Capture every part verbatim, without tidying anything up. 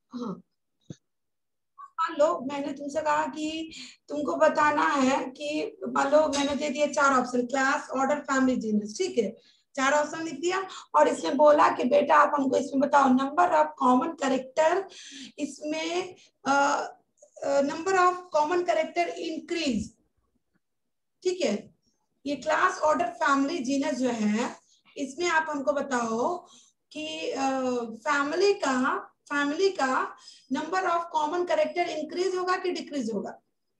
हाँ, मान लो मैंने तुमसे कहा कि तुमको बताना है कि मान लो मैंने दे दिया चार option, class, order, family, genus, ठीक है, चार ऑप्शन लिख दिया और इसमें बोला कि बेटा आप हमको इसमें बताओ नंबर ऑफ कॉमन कैरेक्टर, इसमें number of common character increase, ठीक है, ये क्लास, ऑर्डर, फैमिली, जीनस जो है इसमें आप हमको बताओ कि फैमिली uh, का फैमिली का number of common character increase होगा कि डिक्रीज होगा?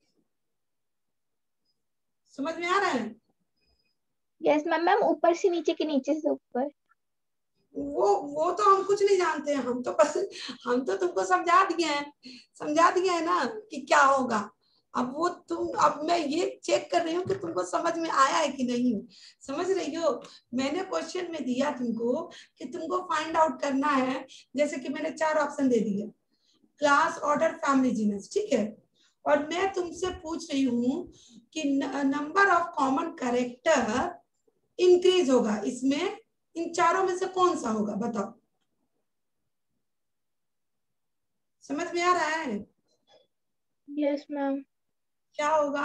समझ में आ रहा है? Yes ma'am. मैम ऊपर से नीचे के नीचे से ऊपर? वो वो तो हम कुछ नहीं जानते हैं, हम तो बस हम तो तुमको समझा दिए हैं, समझा दिए हैं ना कि क्या होगा। अब वो तुम, अब मैं ये चेक कर रही हूँ कि तुमको समझ में आया है कि नहीं, समझ रही हो? मैंने क्वेश्चन में दिया तुमको कि तुमको फाइंड आउट करना है, जैसे कि मैंने चार ऑप्शन दे दिए, क्लास, ऑर्डर, फैमिली, जीनस, ठीक है, और मैं तुमसे पूछ रही हूँ कि number of common character increase होगा, इसमें इन चारों में से कौन सा होगा बताओ? समझ में आ रहा है? Yes ma'am. क्या होगा?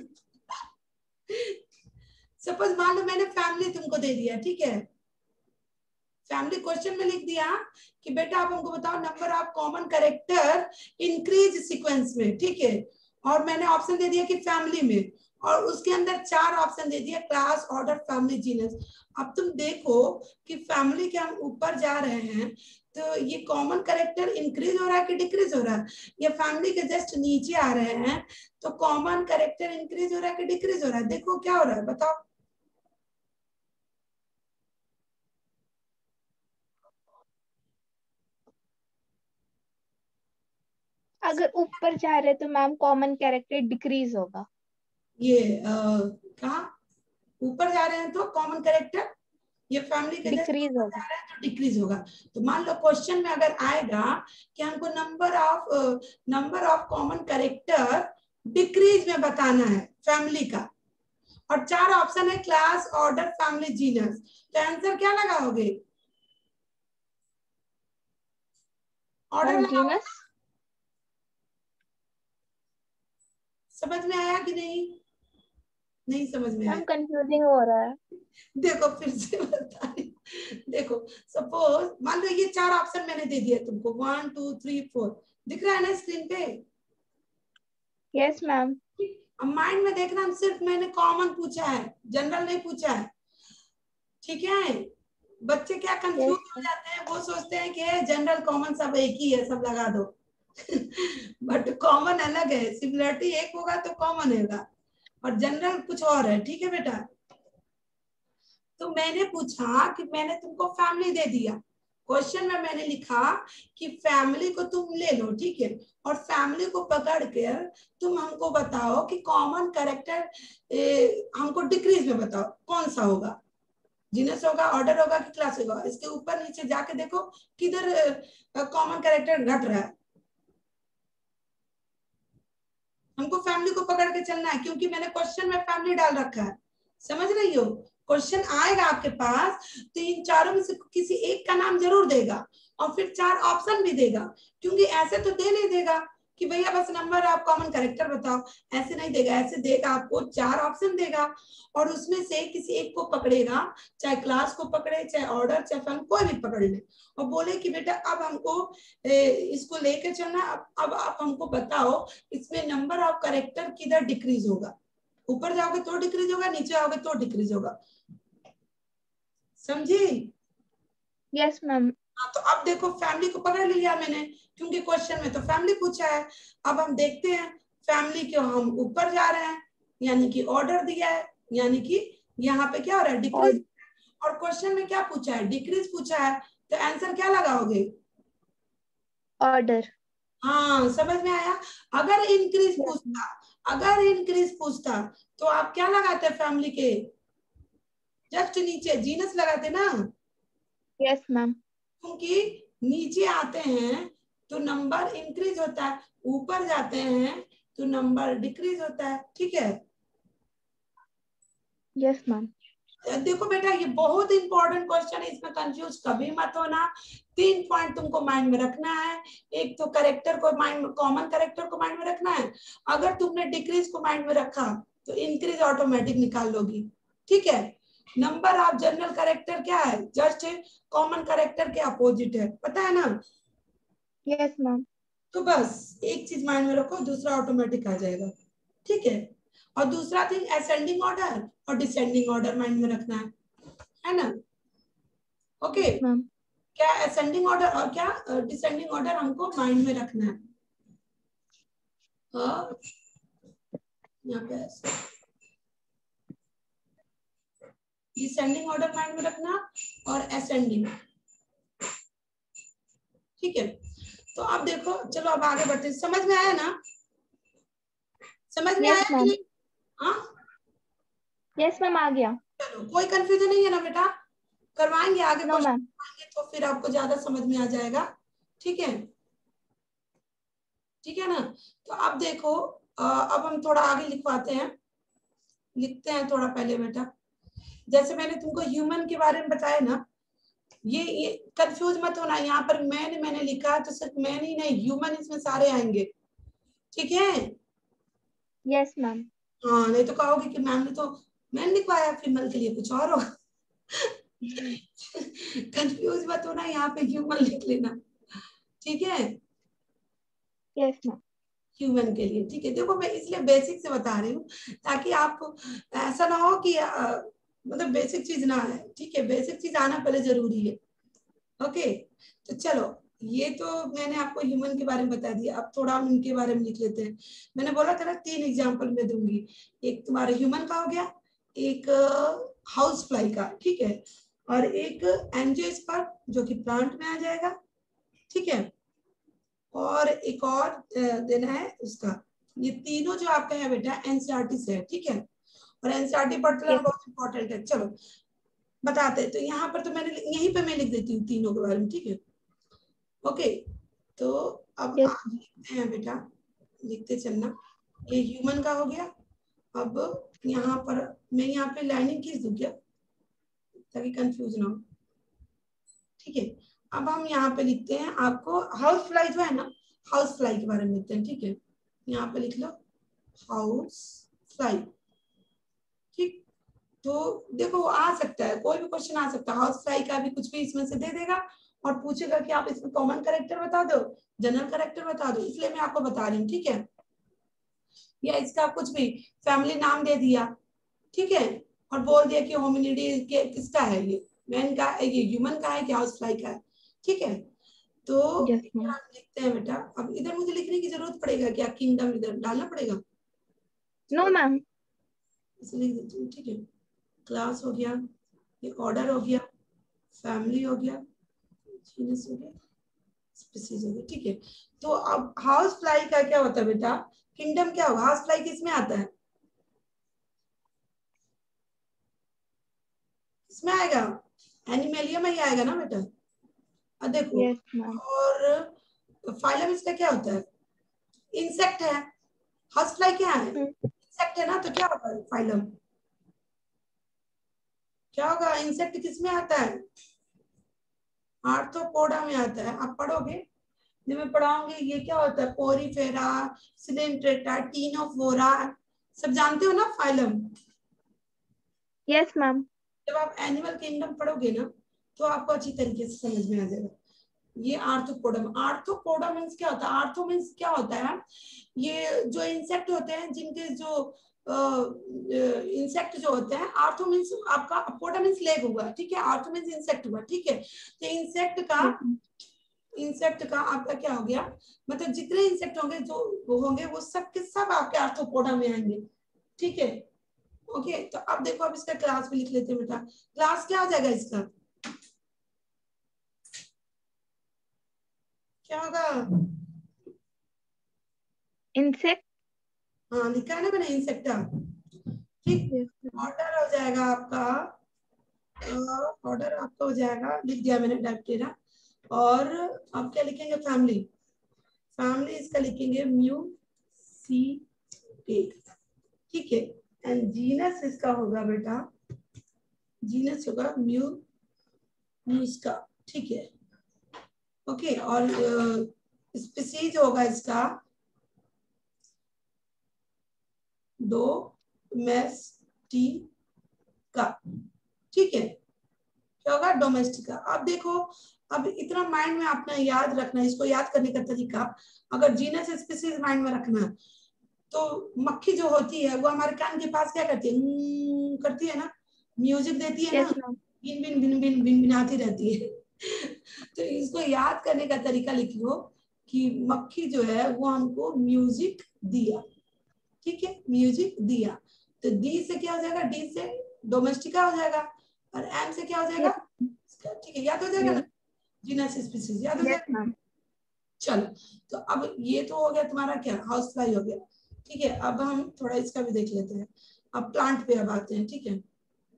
सपोज मान लो मैंने फैमिली तुमको दे दिया, ठीक है, फैमिली क्वेश्चन में लिख दिया कि बेटा आप हमको बताओ number of common character increase sequence में, ठीक है, और मैंने ऑप्शन दे दिया कि फैमिली में, और उसके अंदर चार ऑप्शन दे दिया, क्लास, ऑर्डर, फैमिली, जीनस। अब तुम देखो कि फैमिली के हम ऊपर जा रहे हैं तो ये कॉमन कैरेक्टर इंक्रीज हो रहा है कि डिक्रीज हो रहा है, या फैमिली के जस्ट नीचे आ रहे हैं तो कॉमन कैरेक्टर इंक्रीज हो रहा है कि डिक्रीज हो रहा है? देखो क्या हो रहा है, बताओ। अगर ऊपर जा रहे तो मैम कॉमन कैरेक्टर डिक्रीज होगा। ये कहा ऊपर जा रहे हैं तो कॉमन कैरेक्टर, ये फैमिली के जैसे डिक्रीज ऊपर होगा। जा रहे हैं तो डिक्रीज होगा। तो मान लो क्वेश्चन में अगर आएगा कि हमको number of number of common character decrease में बताना है फैमिली का, और चार ऑप्शन है, क्लास, ऑर्डर, फैमिली, जीनस, तो आंसर क्या लगाओगे? ऑर्डर मैम लगाओगे? जीनस। समझ में आया कि नहीं? नहीं समझ में आया? मैम कंफ्यूजिंग हो रहा है। देखो फिर से बता रही हूँ। देखो सपोज मान लो ये चार ऑप्शन मैंने दे दिया तुमको, वन टू थ्री फोर, दिख रहा है ना स्क्रीन पे? Yes ma'am. अब माइंड में देखना, सिर्फ मैंने कॉमन पूछा है, जनरल नहीं पूछा है, ठीक है? बच्चे क्या कंफ्यूज यस हो जाते हैं, वो सोचते हैं कि जनरल कॉमन सब एक ही है, सब लगा दो। बट कॉमन अलग है, सिमिलरिटी एक होगा तो कॉमन होगा, और जनरल कुछ और है, ठीक है बेटा? तो मैंने पूछा कि मैंने तुमको फैमिली दे दिया, क्वेश्चन में मैंने लिखा कि फैमिली को तुम ले लो, ठीक है, और फैमिली को पकड़ कर तुम हमको बताओ कि कॉमन कैरेक्टर हमको डिक्रीज में बताओ कौन सा होगा, जीनस होगा, ऑर्डर होगा कि क्लास होगा? इसके ऊपर नीचे जाके देखो किधर कॉमन कैरेक्टर घट रहा है। हमको फैमिली को पकड़ के चलना है, क्योंकि मैंने क्वेश्चन में फैमिली डाल रखा है, समझ रही हो? क्वेश्चन आएगा आपके पास तो इन चारों में से किसी एक का नाम जरूर देगा, और फिर चार ऑप्शन भी देगा, क्योंकि ऐसे तो दे नहीं देगा कि भैया बस नंबर आप कॉमन कैरेक्टर बताओ, ऐसे नहीं देगा, ऐसे देगा आपको चार ऑप्शन देगा, और उसमें से किसी एक को पकड़ेगा, चाहे क्लास को पकड़े, चाहे ऑर्डर, चाहे फैमिली, कोई भी पकड़ ले, और बोले कि बेटा अब हमको ए, इसको लेके चलना, अब अब आप हमको बताओ इसमें नंबर ऑफ कैरेक्टर किधर डिक्रीज होगा, ऊपर जाओगे तो डिक्रीज होगा, नीचे आओगे तो डिक्रीज होगा, समझी? Yes ma'am. हाँ, तो अब देखो फैमिली को पकड़ लिया मैंने, क्योंकि क्वेश्चन में तो फैमिली पूछा है। अब हम देखते हैं फैमिली के हम ऊपर जा रहे हैं, यानी कि ऑर्डर दिया है, यानी कि यहाँ पे क्या हो रहा है, और डिक्रीज, और क्वेश्चन में क्या पूछा है, डिक्रीज पूछा है, तो आंसर क्या लगाओगे? ऑर्डर। हाँ समझ में आया? अगर इंक्रीज यस मैम। पूछता, अगर इंक्रीज पूछता तो आप क्या लगाते फैमिली के जस्ट नीचे जीनस लगाते ना, यस मैम। क्योंकि नीचे आते हैं तो नंबर इंक्रीज होता है, ऊपर जाते हैं तो नंबर डिक्रीज होता है, ठीक है? Yes ma'am. देखो बेटा ये बहुत इंपॉर्टेंट क्वेश्चन है, इसमें कंफ्यूज कभी मत होना, तीन पॉइंट तुमको माइंड में रखना है। एक तो करेक्टर को माइंड में, कॉमन करेक्टर को माइंड में रखना है। अगर तुमने डिक्रीज को माइंड में रखा तो इंक्रीज ऑटोमेटिक निकाल लोगी, ठीक है। नंबर ऑफ जनरल करेक्टर क्या है, जस्ट कॉमन करेक्टर के अपोजिट है, पता है ना। Yes ma'am. तो बस एक चीज माइंड में रखो, दूसरा ऑटोमेटिक आ जाएगा, ठीक है। और दूसरा थिंग असेंडिंग ऑर्डर और डिसेंडिंग ऑर्डर माइंड में रखना है, है ना। Okay okay. मैम क्या असेंडिंग ऑर्डर और क्या डिसेंडिंग ऑर्डर हमको माइंड में रखना है। और यहाँ पे डिसेंडिंग ऑर्डर माइंड में रखना और असेंडिंग, ठीक है। तो अब देखो, चलो अब आगे बढ़ते, समझ में आया ना, समझ में yes, आया कि नहीं। हाँ यस मैम आ गया। चलो कोई कंफ्यूजन नहीं है ना बेटा, करवाएंगे आगे नो मैम। तो फिर आपको ज्यादा समझ में आ जाएगा, ठीक है, ठीक है ना। तो अब देखो, अब हम थोड़ा आगे लिखवाते हैं, लिखते हैं थोड़ा पहले बेटा। जैसे मैंने तुमको ह्यूमन के बारे में बताया ना, ये ये कंफ्यूज मत होना, यहाँ पर मैंने मैंने लिखा है तो सिर्फ मैन ही नहीं, ह्यूमन इसमें सारे आएंगे, ठीक है। Yes ma'am. हाँ नहीं तो कहोगे कि मैम ने तो मैन लिखवाया, फीमेल के लिए कुछ और होगा। कंफ्यूज मत होना, यहाँ पे ह्यूमन लिख लेना, ठीक है। Yes ma'am. ह्यूमन के लिए, ठीक है। देखो मैं इसलिए बेसिक से बता रही हूँ ताकि आपको ऐसा ना हो कि आ, मतलब बेसिक चीज ना है, ठीक है, बेसिक चीज आना पहले जरूरी है। ओके तो चलो, ये तो मैंने आपको ह्यूमन के बारे में बता दिया, अब थोड़ा हम इनके बारे में लिख लेते हैं। मैंने बोला था ना तीन एग्जांपल मैं दूंगी, एक तुम्हारे ह्यूमन का हो गया, एक हाउस फ्लाई का, ठीक है, और एक एंजियोस्पर्म जो कि प्लांट में आ जाएगा, ठीक है, और एक और देना है उसका। ये तीनों जो आपका है बेटा एनसीईआरटी से है, ठीक है, और एनसीईआरटी पर्टिकुलर बहुत इंपॉर्टेंट है। चलो बताते हैं, तो यहाँ पर तो मैंने यहीं पे मैं लिख देती हूँ तीनों के बारे में, ठीक है। ओके तो अब yes. आप लिखते हैं बेटा, लिखते चलना। ये ह्यूमन का हो गया। अब यहाँ पर मैं यहाँ पे लाइनिंग खींच दूं क्या, ताकि कंफ्यूज ना हो, ठीक है। अब हम यहाँ पे लिखते हैं, आपको हाउस फ्लाई जो है ना, हाउस फ्लाई के बारे में लिखते हैं, ठीक है। यहाँ पे लिख लो हाउस फ्लाई, ठीक। तो देखो आ सकता है, कोई भी क्वेश्चन आ सकता है, हाउस फ्लाई का भी कुछ भी इसमें से दे देगा और पूछेगा कि आप इसमें कॉमन कैरेक्टर बता दो, जनरल कैरेक्टर बता दो, इसलिए मैं आपको बता रही हूँ, ठीक है। या इसका कुछ भी फैमिली नाम दे दिया, ठीक है, और बोल दिया कि होमिनिडी के किसका है, ये मैन का है, ये ह्यूमन का है कि हाउस फ्लाई का है, ठीक है। तो yes, हम लिखते हैं बेटा, अब इधर मुझे लिखने की जरूरत पड़ेगा क्या, किंगडम इधर डालना पड़ेगा। No ma'am. इसे लिख देती हूँ, ठीक है। क्लास हो गया, ये ऑर्डर हो गया, फैमिली हो गया, जीनस हो गया, स्पीसीज हो गया, ठीक है। तो अब हाउस फ्लाई का क्या होता है बेटा, किंगडम क्या होगा, हाउस फ्लाई किसमें आता है, इसमें आएगा, एनिमेलिया में ही आएगा ना बेटा। अब देखो yes, और फाइलम इसका क्या होता है, इंसेक्ट है, हाउस फ्लाई क्या है, इंसेक्ट है ना, तो क्या होगा फाइलम, क्या होगा, इंसेक्ट किसमें आता है, आर्थ्रोपोडा में आता है। आप पढ़ोगे जब मैं पढ़ाऊंगी ये क्या होता है, पोरीफेरा, सिलेंट्रेटा, टीनोफोरा, सब जानते हो ना फाइलम। Yes ma'am. जब आप एनिमल किंगडम पढ़ोगे ना तो आपको अच्छी तरीके से समझ में आ जाएगा। ये आर्थ्रोपोडम, आर्थ्रोपोडा मीन्स क्या होता है, आर्थो मीन्स क्या होता है, ये जो इंसेक्ट होते हैं जिनके जो इंसेक्ट जो होते हैं, आर्थो मीन्स आपका, पोडा मीन्स लेग हुआ, ठीक है, आर्थो मीन्स इंसेक्ट हुआ, ठीक है। तो इंसेक्ट का इंसेक्ट का आपका क्या हो गया, मतलब जितने इंसेक्ट होंगे जो वो होंगे वो सब के सब आपके आर्थ्रोपोडा में आएंगे, ठीक है। ओके तो अब देखो, अब इसका क्लास भी लिख लेते हैं बेटा, क्लास क्या हो जाएगा इसका, क्या होगा, इंसेक्ट। हाँ लिखा है ना मैंने इंसेक्टा, ठीक। ऑर्डर हो जाएगा आपका, ऑर्डर आपका हो जाएगा, लिख दिया मैंने डायरेक्टेरा। और आप क्या लिखेंगे, फैमिली, फैमिली इसका लिखेंगे म्यू सी ए, ठीक है। एंड जीनस इसका होगा बेटा, जीनस होगा म्यू म्यूस्का, ठीक है। ओके, और स्पीसीज होगा इसका डोमेस्टिका, ठीक है, क्या होगा, डोमेस्टिका। अब देखो, अब इतना माइंड में आपने याद रखना है, इसको याद करने का तरीका, अगर जीनस स्पीसीज माइंड में रखना है तो मक्खी जो होती है वो हमारे कान के पास क्या करती है, हम्म करती है ना, म्यूजिक देती है यस ना, मैम। बिन बिन बिन बिन बिन बिनाती रहती है। तो इसको याद करने का तरीका लिख लो कि मक्खी जो है वो हमको म्यूजिक दिया, ठीक है, म्यूजिक दिया। तो डी से क्या हो जाएगा, डी से डोमेस्टिका हो जाएगा, और एम से क्या हो जाएगा, ठीक है, याद हो जाएगा ना, जीनस स्पीसीज याद हो यस जाएगा। मैम। चलो, तो अब ये तो हो गया तुम्हारा क्या, हाउस फ्लाई हो गया, ठीक है। अब हम थोड़ा इसका भी देख लेते हैं, अब प्लांट पे अब आते हैं, ठीक है,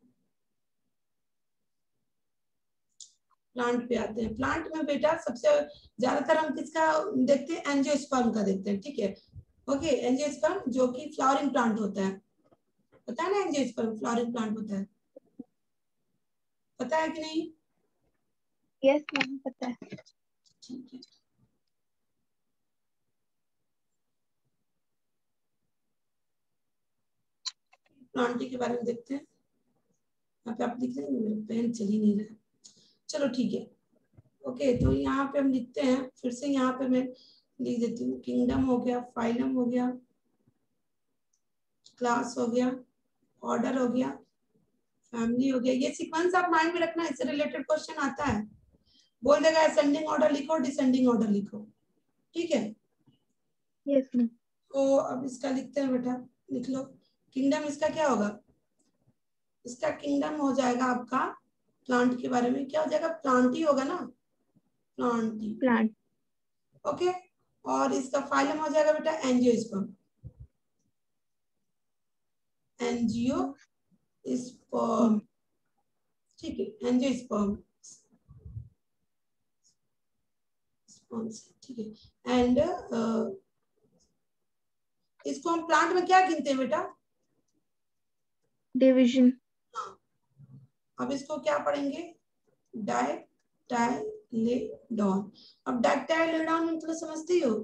प्लांट पे आते हैं। प्लांट में बेटा सबसे ज्यादातर हम किसका देखते हैं, एंजियोस्पर्म का देखते हैं, ठीक है। ओके, एंजियोस्पर्म जो कि फ्लावरिंग प्लांट होता है, पता है ना, एंजियोस्पर्म फ्लावरिंग प्लांट होता है, पता है कि नहीं? यस मैम पता है। ठीक है, प्लांट के बारे में देखते हैं। यहाँ पे आप लिख रहे हैं, मेरा पेन चल ही नहीं रहा, चलो ठीक है। ओके, तो यहाँ पे हम लिखते हैं, फिर से यहाँ पे मैं लिख देती हूँ, किंगडम हो गया, फाइलम हो गया, क्लास हो गया, ऑर्डर हो गया, फैमिली हो गया। ये सीक्वेंस आप माइंड में रखना, इससे रिलेटेड क्वेश्चन आता है, बोल देगा असेंडिंग ऑर्डर लिखो, डिसेंडिंग ऑर्डर लिखो, ठीक है। Yes ma'am. तो अब इसका लिखते हैं बेटा, लिख लो, किंगडम इसका क्या होगा, इसका किंगडम हो जाएगा आपका, प्लांट के बारे में क्या हो जाएगा, प्लांट ही होगा ना, प्लांट ही, प्लांट। ओके। और इसका फाइलम हो जाएगा बेटा एंजियोस्पर्म, एंजियोस्पर्म, ठीक है, एंजियोस्पर्म, ठीक है। एंड इसको हम प्लांट में क्या गिनते हैं बेटा, डिवीजन। हाँ, अब इसको क्या पढ़ेंगे, डायटाइलेडॉन। अब डायटाइलेडॉन मतलब समझती हो,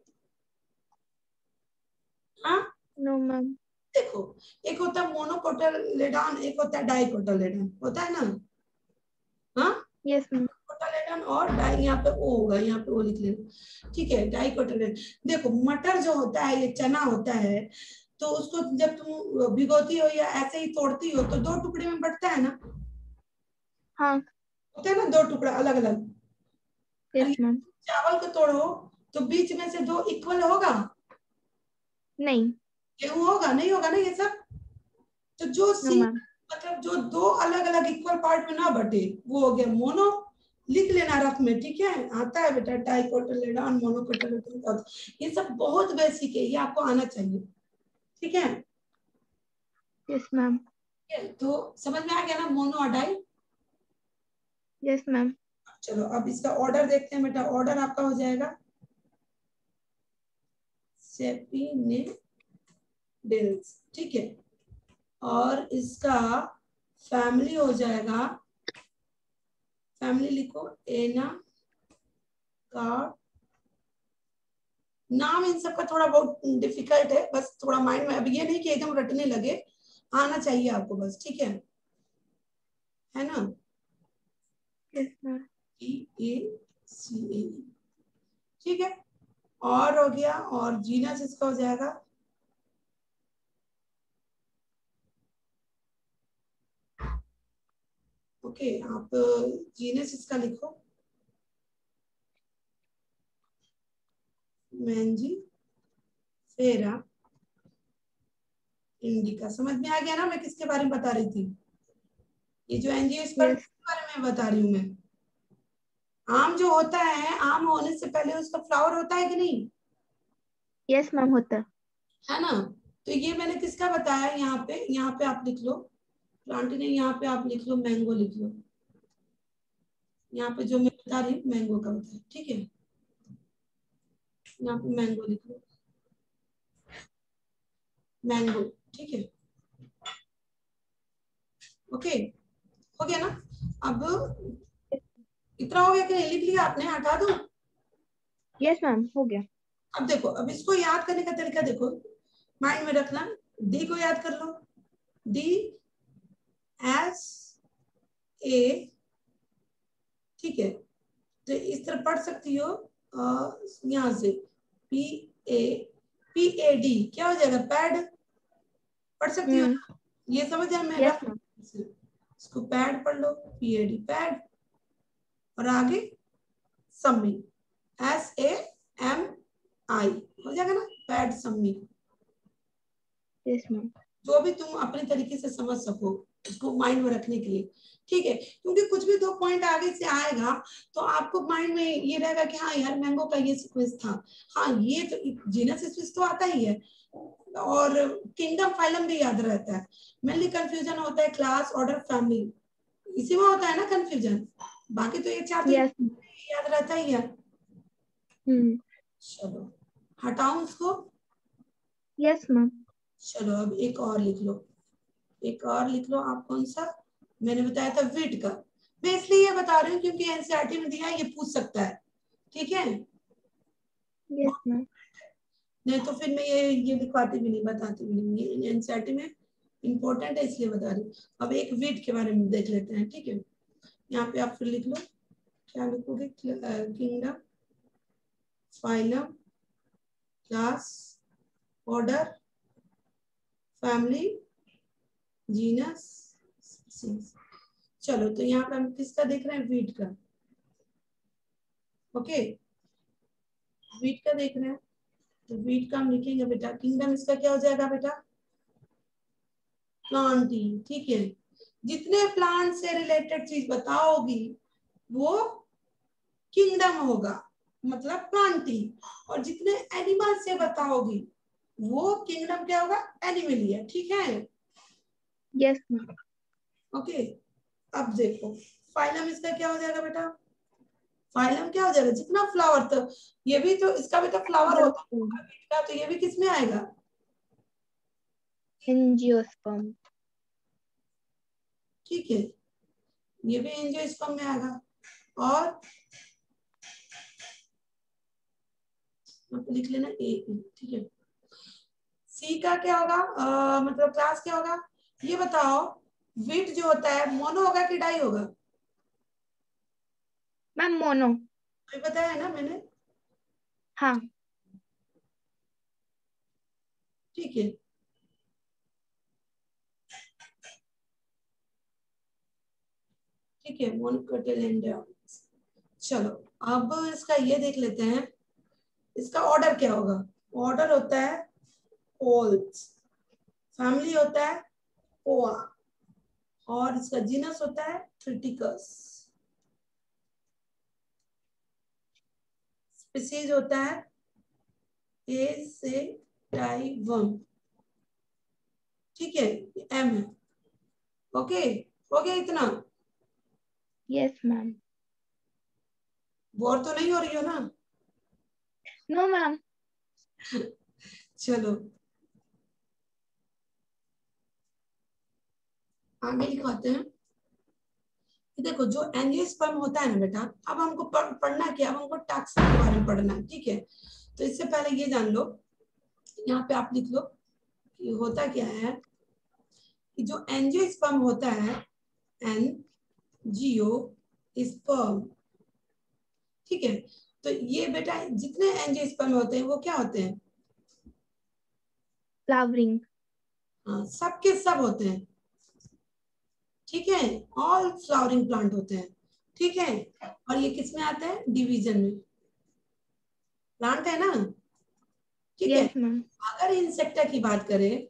हाँ, नो मैम। देखो, एक होता है मोनोकोटिलेडॉन, एक होता है डाइकोटिलेडॉन, होता है ना, हाँ, यस मैम। कोटिलेडॉन और डाई, यहाँ पे ओ होगा, यहाँ पे ओ लिख लेना, ठीक है, डाइकोटिलेडॉन। देखो, मटर जो होता है, ये चना होता है, तो उसको जब तुम भिगोती हो या ऐसे ही तोड़ती हो तो दो टुकड़े में बंटता है ना, हाँ। होता है ना, दो टुकड़ा अलग अलग। Yes ma'am. चावल को तोड़ो तो बीच में से दो इक्वल होगा, नहीं। गेहूं होगा, नहीं होगा ना ये सब। तो जो नो सी मैम। मतलब जो दो अलग अलग इक्वल पार्ट में ना बटे, वो हो गया मोनो, लिख लेना रफ में, ठीक है, आता है बेटा, डाइकोटिलेडॉन, मोनोकोटिलेडॉन, ये सब बहुत बेसिक है, ये आपको आना चाहिए, ठीक है। Yes ma'am. तो समझ में आ गया ना, मोनो और डाई। Yes ma'am. चलो, अब इसका ऑर्डर देखते हैं बेटा, ऑर्डर आपका हो जाएगा सेपिनेडिल्स, ठीक है, और इसका फैमिली हो जाएगा, फैमिली लिखो, एना का, नाम इन सब का थोड़ा बहुत डिफिकल्ट है, बस थोड़ा माइंड में, अब ये नहीं कि एकदम रटने लगे, आना चाहिए आपको बस, ठीक है, है ना, yes ma'am. T A C A, ठीक है, और हो गया, और जीनस इसका हो जाएगा ओके, आप जीनस इसका लिखो, मैंजी फेरा इंडिका। समझ में आ गया ना मैं किसके बारे में बता रही थी, ये जो एंजियोस्पर्म यस। के बारे में बता रही हूँ मैं। आम जो होता है, आम होने से पहले उसका फ्लावर होता है कि नहीं, यस मैम होता है। है ना। तो ये मैंने किसका बताया, यहाँ पे, यहाँ पे आप लिख लो, प्लांट ने, यहाँ पे आप लिख लो, मैंगो लिख लो, यहाँ पे जो मैं बता रही हूँ मैंगो का बताया, ठीक है, यहाँ पे मैंगो लिख लो, मैंगो, ठीक है, ओके, हो गया ना। अब इतना हो गया कि नहीं? लिख लिया आपने? हटा दूं? यस मैम, हो गया। अब देखो, अब इसको याद करने का तरीका देखो, माइंड में रखना। डी को याद कर लो, डी एस ए, ठीक है। तो इस तरह पढ़ सकती हो यहां से, P A, P A D क्या हो जाएगा? पैड। पढ़ सकती हो, ये समझ आया? मैं यस रफ मैम। इसको पैड पढ़ लो, पी ए डी पैड। और आगे सम्मी, एस ए एम आई, हो जाएगा ना? पैड सम्मी। Yes ma'am. जो भी तुम अपने तरीके से समझ सको उसको माइंड में रखने के लिए, ठीक है। क्योंकि कुछ भी दो पॉइंट आगे से आएगा तो आपको माइंड में ये रहेगा कि हाँ यार मैंगो का ये सीक्वेंस था, हाँ ये तो जीनस स्पीसीज तो आता ही है, और किंगडम फाइलम भी याद रहता है। मेनली कंफ्यूजन होता है क्लास, ऑर्डर, फैमिली, इसी में होता है ना कंफ्यूजन। बाकी तो ये चार तो यस। याद रहता ही है। हम्म। चलो हटाऊं इसको? Yes ma'am. चलो अब एक और लिख लो, एक और लिख लो। आप कौन सा? मैंने बताया था वीट का। मैं इसलिए ये बता रही हूँ क्योंकि एनसीईआरटी में दिया है, ये पूछ सकता है, ठीक है। Yes ma'am. नहीं तो फिर मैं ये ये लिखवाती भी नहीं, बताती भी नहीं, ये एनसीईआरटी में इम्पोर्टेंट है इसलिए बता रही हूँ। अब एक वीट के बारे में देख लेते हैं, ठीक है। यहाँ पे आप फिर लिख लो, क्या लिखोगे? Kingdom, phylum, class, order, family, genus, species. चलो तो यहाँ पे हम किसका देख रहे हैं? वीट का। ओके, वीट का देख रहे हैं तो वीट का हम लिखेंगे बेटा, किंगडम इसका क्या हो जाएगा बेटा? प्लांटी, ठीक है। जितने प्लांट से रिलेटेड चीज बताओगी वो किंगडम होगा, मतलब प्लांटी। और जितने एनिमल से बताओगी वो किंगडम क्या होगा? एनिमलिया, ठीक है। Yes ma'am. ओके, अब देखो फाइलम इसका क्या हो जाएगा बेटा? फाइलम क्या हो जाएगा? जितना फ्लावर, तो ये भी तो, इसका भी तो फ्लावर होता है, तो ये भी किस में आएगा? एंजियोस्पर्म। ठीक है, ये भी एंजियोस्पर्म में आएगा। और लिख लेना ए, ठीक है। सी का क्या होगा? आ, मतलब क्लास क्या होगा? ये बताओ, वीट जो होता है मोनो होगा कि डाई होगा? Ma'am mono. ये बताया है ना मैंने, हाँ। ठीक है। ठीक है, मोनोकोटिलेडोन। चलो अब इसका ये देख लेते हैं, इसका ऑर्डर क्या होगा? ऑर्डर होता है पोल्स, फैमिली होता है पोआ, और इसका जीनस होता है ट्रिटिकस, स्पीसीज होता है ए से टाइवम, ठीक है, एम है। ओके, हो गया इतना? Yes ma'am. बोर तो नहीं हो रही हो ना? No ma'am. चलो आगे लिखवाते हैं। देखो जो एंजियोस्पर्म होता है ना बेटा, अब हमको पढ़, पढ़ना क्या? अब हमको टैक्सन के बारे में पढ़ना है, ठीक है। तो इससे पहले ये जान लो, यहाँ पे आप लिख लो कि होता क्या है कि जो एंजियोस्पर्म होता है, एनजीओ स्पर्म, ठीक है। तो ये बेटा जितने एंजियोस्पर्म होते हैं वो क्या होते हैं? फ्लावरिंग। हाँ, सबके सब होते हैं, ठीक है। ऑल फ्लावरिंग प्लांट होते हैं, ठीक है। और ये किस में आते हैं? डिवीजन में। प्लांट है ना, ठीक है। Yes ma'am. अगर इंसेक्टा की बात करें,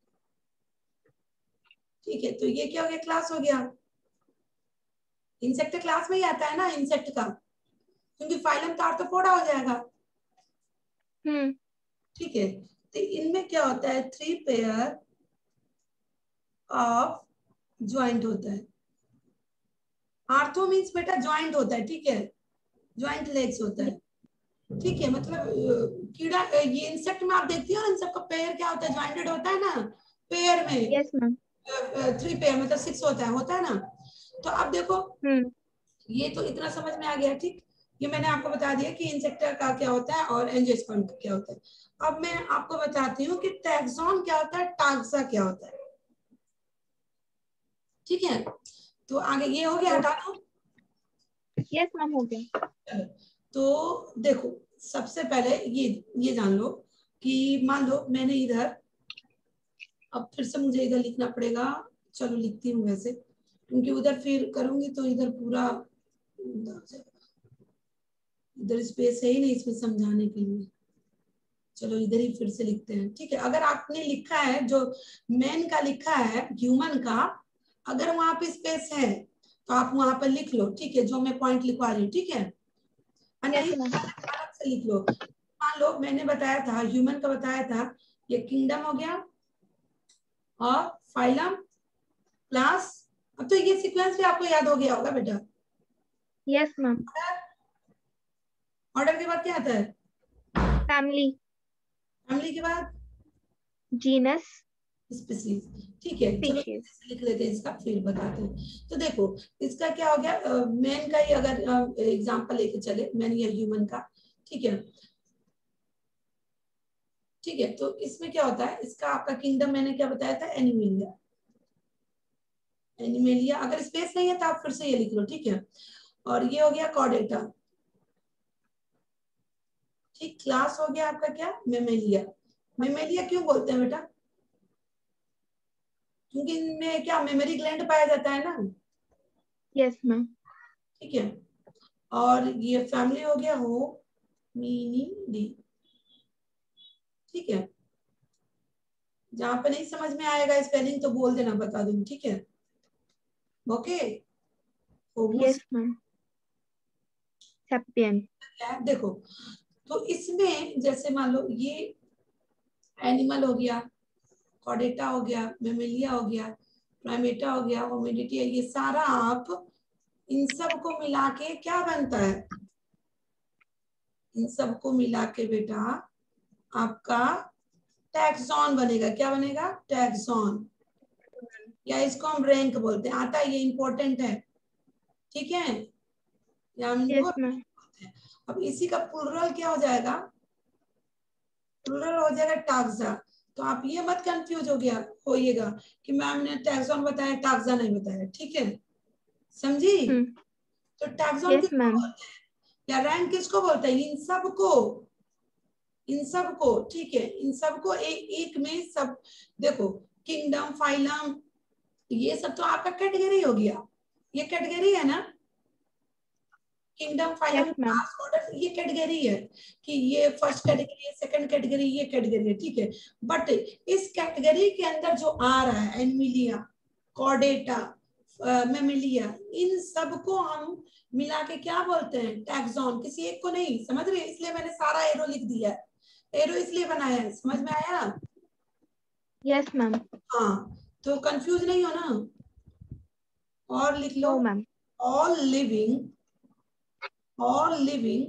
ठीक है, तो ये क्या हो गया? क्लास हो गया। इंसेक्ट क्लास में ही आता है ना इंसेक्ट का, क्योंकि फाइलम तो आर्थ्रोपोडा हो जाएगा, हम्म। ठीक है। तो इनमें क्या होता है? थ्री पेयर ऑफ ज्वाइंट होता है। आर्थो मीन्स बेटा ज्वाइंट होता है, ठीक है, ज्वाइंट लेग्स होता है, ठीक है। मतलब कीड़ा, ये इंसेक्ट में आप देखती हो ना, इन सबका पेयर क्या होता है? ज्वाइंटेड होता है ना पेयर में। Yes ma'am. थ्री पेयर मतलब सिक्स होता है, होता है ना। तो अब देखो हम्म। ये तो इतना समझ में आ गया, ठीक। ये मैंने आपको बता दिया कि इंसेक्टा का क्या होता है और एंजियोस्पर्म का क्या होता है। अब मैं आपको बताती हूँ कि टैक्सॉन क्या होता है, टाक्सा क्या होता है, ठीक है। तो आगे ये हो गया, हटा दो। यस मैम, हो गया। तो देखो, सबसे पहले ये ये जान लो कि मान लो मैंने इधर, अब फिर से मुझे इधर लिखना पड़ेगा, चलो लिखती हूँ वैसे, क्योंकि उधर फिर करूंगी तो इधर पूरा इधर स्पेस है ही नहीं इसमें समझाने के लिए। चलो इधर ही फिर से लिखते हैं, ठीक है। अगर आपने लिखा है जो मैन का लिखा है, ह्यूमन का, अगर वहां पे स्पेस है तो आप वहां पर लिख लो, ठीक है, जो मैं पॉइंट लिखवा रही हूँ, ठीक है। नहीं अलग से लिख लो। मान लो मैंने बताया था, ह्यूमन का बताया था, ये किंगडम हो गया और फाइलम क्लास। अब तो ये सीक्वेंस भी आपको याद हो गया होगा बेटा। Yes ma'am. ऑर्डर के बाद क्या आता है? फैमिली। फैमिली के बाद जीनस। स्पीशीज, ठीक है। चलो स्पीशीज। लिख लेते हैं इसका, फिर बताते हैं। तो देखो इसका क्या हो गया, मैन का ही अगर एग्जांपल लेके चले, मैन या ह्यूमन का, ठीक है, ठीक है। तो इसमें क्या होता है, इसका आपका किंगडम मैंने क्या बताया था, एनिमेलिया। एनिमेलिया, अगर स्पेस नहीं है तो आप फिर से ये लिख लो, ठीक है। और ये हो गया कॉर्डेटा, ठीक। क्लास हो गया आपका क्या, मेमेलिया। मेमेलिया क्यों बोलते हैं बेटा? क्योंकि इनमें क्या मेमोरी ग्लैंड पाया जाता है ना। Yes ma'am. ठीक है। और ये फैमिली हो गया हो मीनी डी, ठीक है। जहां पे नहीं समझ में आएगा स्पेलिंग तो बोल देना, बता दूंगी, ठीक है। ओके। Yes ma'am. सेपियन। देखो, तो इसमें जैसे मान लो ये एनिमल हो गया, कॉर्डेटा हो गया, मेमेलिया हो गया, प्राइमेटा हो गया, होमिनिटी, ये सारा आप इन सब को मिला के क्या बनता है, इन सब को मिला के बेटा आपका टैक्सॉन बनेगा। क्या बनेगा, टैक्सॉन, या इसको हम रैंक बोलते हैं, आता है, ये इंपॉर्टेंट है, ठीक है। या हम इनको यस मैम। अब इसी का प्लुरल क्या हो जाएगा, प्लुरल हो जाएगा टाक्सा। तो आप ये मत कंफ्यूज हो गया होइएगा कि मैम ने टैक्सॉन बताया, टाक्सा नहीं बताया, ठीक है, समझी। तो टैक्सॉन यस किसको मैम। बोलते हैं या रैंक किसको बोलते हैं, इन सबको, इन सबको, ठीक है, इन सबको एक एक में सब। देखो किंगडम, फाइलम, ये सब तो आपका कैटेगरी हो गया, ये कैटेगरी है ना, kingdom, phylum, yes ma'am. Class, order, ये कैटेगरी है कि ये फर्स्ट कैटेगरी है, सेकंड कैटेगरी, ये कैटेगरी है, ठीक है। बट इस कैटेगरी के अंदर जो आ रहा है, एनिमिलिया, कॉर्डेटा, मेमिलिया, इन सबको हम मिला के क्या बोलते हैं, टैक्सॉन। किसी एक को नहीं, समझ रहे, इसलिए मैंने सारा एरो लिख दिया है, एरो इसलिए बनाया है, समझ में आया। Yes ma'am. हाँ, तो कंफ्यूज नहीं हो ना। और लिख लो, no ma'am. All living, all living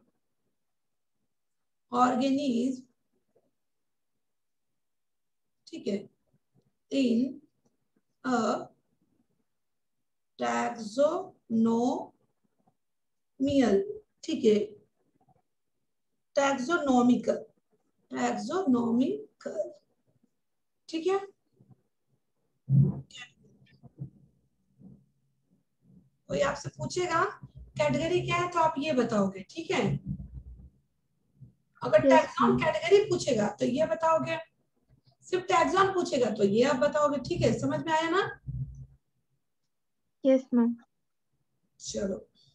organism, ठीक है, इन अ टैक्सोनोमियल, ठीक है, टैक्सोनोमिकल, टैक्सोनोमिकल, ठीक है। कोई आपसे पूछेगा कैटेगरी क्या है तो आप ये बताओगे, ठीक है। अगर यस टैक्सॉन मैम। कैटेगरी पूछेगा तो ये बताओगे, सिर्फ टैक्सॉन पूछेगा तो ये आप बताओगे, ठीक है, समझ में आया ना। Yes ma'am. चलो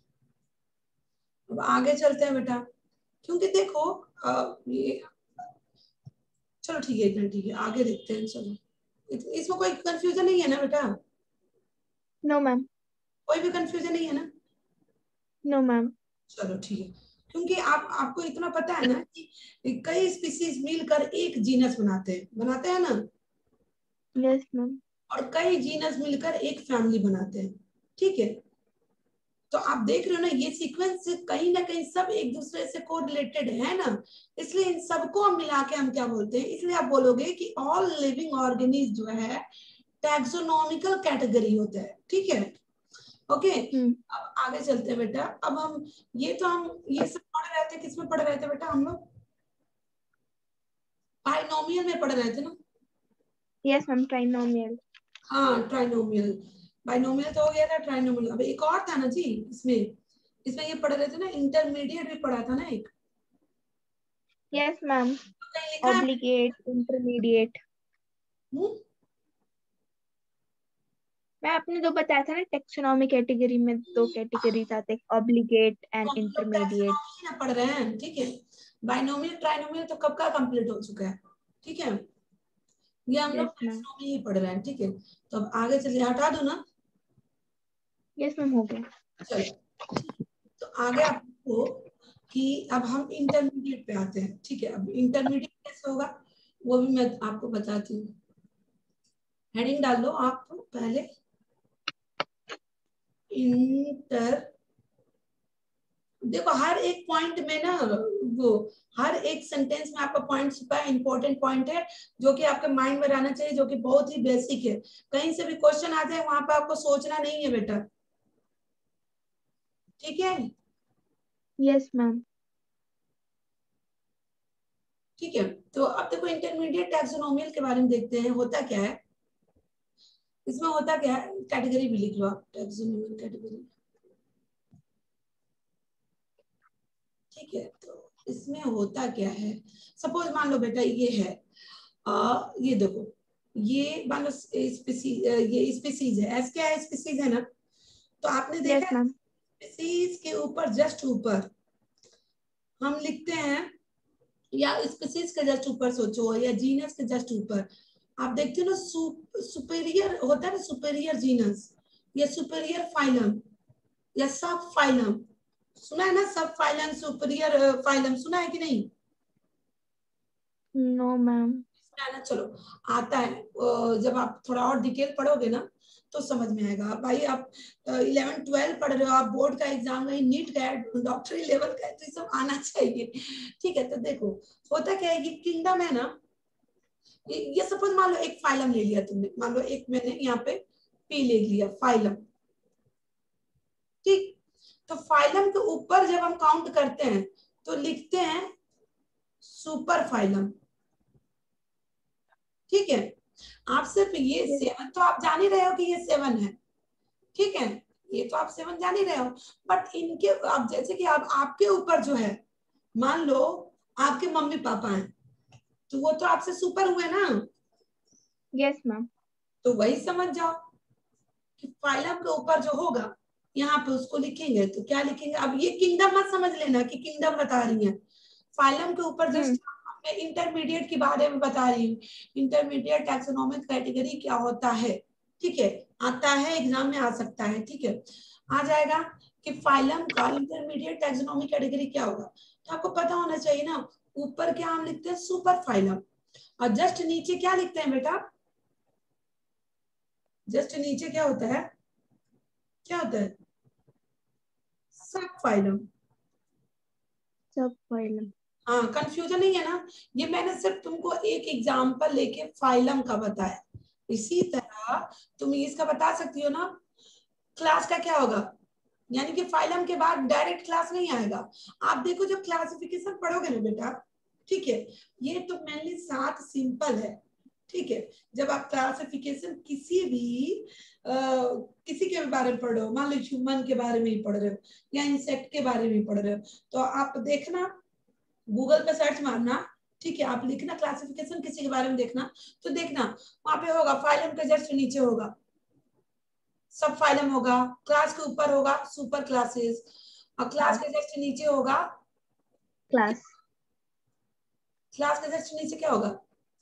अब आगे चलते हैं बेटा, क्योंकि देखो आ, ये, चलो ठीक है, इतना ठीक है, आगे देखते हैं। चलो इसमें कोई कंफ्यूजन नहीं है ना बेटा, नो मैम। कोई भी कंफ्यूजन नहीं है ना। No ma'am. चलो ठीक है, क्योंकि आप आपको इतना पता है ना कि कई स्पीसीज मिलकर एक जीनस बनाते हैं, बनाते हैं ना, यस मैम। और कई जीनस मिलकर एक फैमिली बनाते हैं, ठीक है। तो आप देख रहे हो ना, ये सीक्वेंस कहीं ना कहीं सब एक दूसरे से कोरिलेटेड है ना, इसलिए इन सबको हम मिला के हम क्या बोलते हैं, इसलिए आप बोलोगे कि ऑल लिविंग ऑर्गेनिज्म जो है टैक्सोनॉमिकल कैटेगरी होता है, ठीक है। ओके, अब आगे चलते हैं बेटा। अब हम ये तो हम ये सब पढ़ रहे थे, किसमें पढ़ रहे थे बेटा हम लोग? बाइनोमियल में पढ़ रहे थे ना? Yes ma'am, trinomial. हाँ ट्राइनोमियल, बाइनोमियल तो हो गया था, ट्राइनोमियल अब एक और था ना जी इसमें, इसमें ये पढ़ रहे थे ना, इंटरमीडिएट भी पढ़ा था ना एक। यस मैम, कहीं लिखा है? Obligate, intermediate. हम्म, मैं आपने दो बताया था ना, टेक्सोनॉमी कैटेगरी में दो कैटेगरी था, ऑब्लिगेट एंड तो हम लोग इंटरमीडिएट। टैक्सोनॉमी ना पढ़ रहे हैं, ठीक है। बाइनोमियल ट्राइनोमियल तो कब का कंप्लीट हो चुका है, ठीक है। ये हम लोग यस मैम। टैक्सोनॉमी ही पढ़ रहे हैं, ठीक है। तो अब आगे चलिए, हटा दो ना। यस मैम, हो गया। चलो तो आगे आपको कि अब हम इंटरमीडिएट पे आते हैं, ठीक है। अब इंटरमीडिएट कैसे होगा वो भी मैं आपको बताती हूँ। हेडिंग डाल लो आप पहले, इंटर। देखो हर एक पॉइंट में ना, वो हर एक सेंटेंस में आपका पॉइंट छुपा है, इंपॉर्टेंट पॉइंट है जो कि आपके माइंड में रहना चाहिए, जो कि बहुत ही बेसिक है। कहीं से भी क्वेश्चन आ जाए वहां पे आपको सोचना नहीं है बेटा, ठीक है। Yes ma'am. ठीक है, तो अब देखो इंटरमीडिएट टैक्सोनॉमियल के बारे में देखते हैं, होता क्या है इसमें, होता क्या है। कैटेगरी भी लिख लो आप, टैक्सोनॉमियल कैटेगरी, ठीक है। तो इसमें होता क्या है, सपोज मान लो बेटा ये है, आ, ये देखो, ये मान लो स्पीसीज, ये स्पीसीज है, एस क्या है, स्पीसीज है ना। तो आपने देखा यस मैम। स्पीसीज के ऊपर जस्ट ऊपर हम लिखते हैं, या स्पीसीज के जस्ट ऊपर सोचो, या जीनस के जस्ट ऊपर आप देखते हो ना, सुपेरियर होता है ना, सुपेरियर जीनस या सुपेरियर फाइलम या सब फाइलम, सुना है ना, सब फाइलम सुपेरियर फाइलम, सुना है कि नहीं? No ma'am. ना चलो आता है, जब आप थोड़ा और डिटेल पढ़ोगे ना तो समझ में आएगा। भाई आप इलेवन ट्वेल्व पढ़ रहे हो, आप बोर्ड का एग्जाम है, नीट का है, डॉक्टरी लेवल का है, तो ये सब आना चाहिए, ठीक है। तो देखो होता क्या है, ये किंगडम है ना, ये, ये सपोज मान लो एक फाइलम ले लिया तुमने, मान लो एक मैंने यहाँ पे पी ले लिया फाइलम, ठीक। तो फाइलम के ऊपर जब हम काउंट करते हैं तो लिखते हैं सुपर फाइलम, ठीक है। आप सिर्फ ये सेवन तो आप जान ही रहे हो कि ये सेवन है, ठीक है, ये तो आप सेवन जान ही रहे हो। बट इनके अब जैसे कि आप आपके ऊपर जो है, मान लो आपके मम्मी पापा हैं, तो वो तो आपसे सुपर हुए ना। Yes ma'am. तो वही समझ जाओ कि फाइलम के ऊपर जो होगा यहाँ पे उसको लिखेंगे, तो क्या लिखेंगे, अब ये किंगडम मत समझ लेना कि किंगडम बता रही है, फाइलम के ऊपर जस्ट मैं इंटरमीडिएट के बारे में बता रही हूँ। इंटरमीडिएट टैक्सोनॉमिक कैटेगरी क्या होता है, ठीक है, आता है एग्जाम में आ सकता है, ठीक है, आ जाएगा कि फाइलम का इंटरमीडिएट टैक्सोनॉमिक कैटेगरी क्या होगा। तो आपको पता होना चाहिए ना, ऊपर क्या हम लिखते हैं, सुपर फाइलम, और जस्ट नीचे क्या लिखते हैं बेटा, जस्ट नीचे क्या होता है, क्या होता है, सब फाइलम। सब फाइलम। हाँ कंफ्यूजन नहीं है ना, ये मैंने सिर्फ तुमको एक एग्जांपल लेके फाइलम का बताया। इसी तरह तुम इसका बता सकती हो ना, क्लास का क्या होगा, यानी कि फाइलम के बाद डायरेक्ट क्लास नहीं आएगा। आप देखो जब क्लासिफिकेशन पढ़ोगे ना बेटा, ठीक है, ये तो मेनली सात सिंपल है, ठीक है। जब आप क्लासिफिकेशन किसी भी आ, किसी के बारे में पढ़ रहे हो, मान लो ह्यूमन के बारे में ही पढ़ रहे हो या इंसेक्ट के बारे में पढ़ रहे हो, तो आप देखना गूगल पे सर्च मारना, ठीक है, आप लिखना क्लासिफिकेशन किसी के बारे में देखना, तो देखना वहां पे होगा फाइलम के जस्ट नीचे होगा सब फाइलम होगा, क्लास के ऊपर होगा सुपर क्लासेस, और क्लास के जस्ट नीचे होगा क्लास। क्लास के जस्ट नीचे क्या होगा,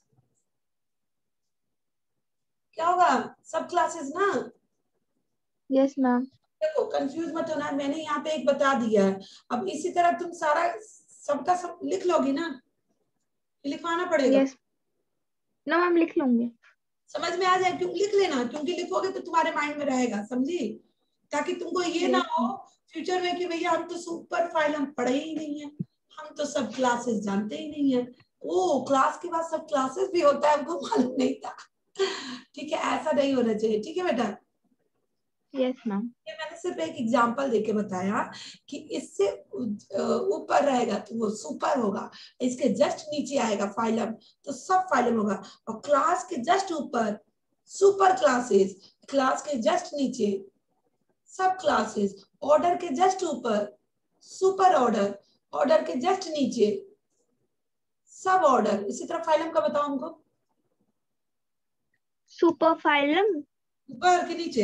क्या होगा, सब क्लासेस ना। Yes ma'am. देखो कंफ्यूज मत होना, मैंने यहाँ पे एक बता दिया है, अब इसी तरह तुम सारा सबका सब लिख लोगी ना, लिखवाना पड़ेगा। यस नो मैम, लिख लूंगी। समझ में आ जाए, क्यों लिख लेना, क्योंकि लिखोगे तो तुम्हारे माइंड में रहेगा, समझी, ताकि तुमको ये ना यस हो फ्यूचर में कि भैया हम तो सुपर फाइल हम पढ़े ही नहीं है, हम तो सब क्लासेस जानते ही नहीं है, ओ क्लास के बाद सब क्लासेस भी होता है हमको मालूम नहीं था, ठीक है, ऐसा नहीं होना चाहिए, ठीक है बेटा। Yes ma'am. ये मैंने सिर्फ एक एग्जांपल देके बताया कि इससे ऊपर रहेगा तो वो सुपर होगा, इसके जस्ट नीचे आएगा फाइलम तो सब फाइलम होगा, और क्लास के जस्ट ऊपर सुपर क्लासेस, क्लास के जस्ट नीचे सब क्लासेस, ऑर्डर के जस्ट ऊपर सुपर ऑर्डर, ऑर्डर के जस्ट नीचे सब ऑर्डर। इसी तरह फाइलम का बताओ हमको। सुपर फाइलम ऊपर के नीचे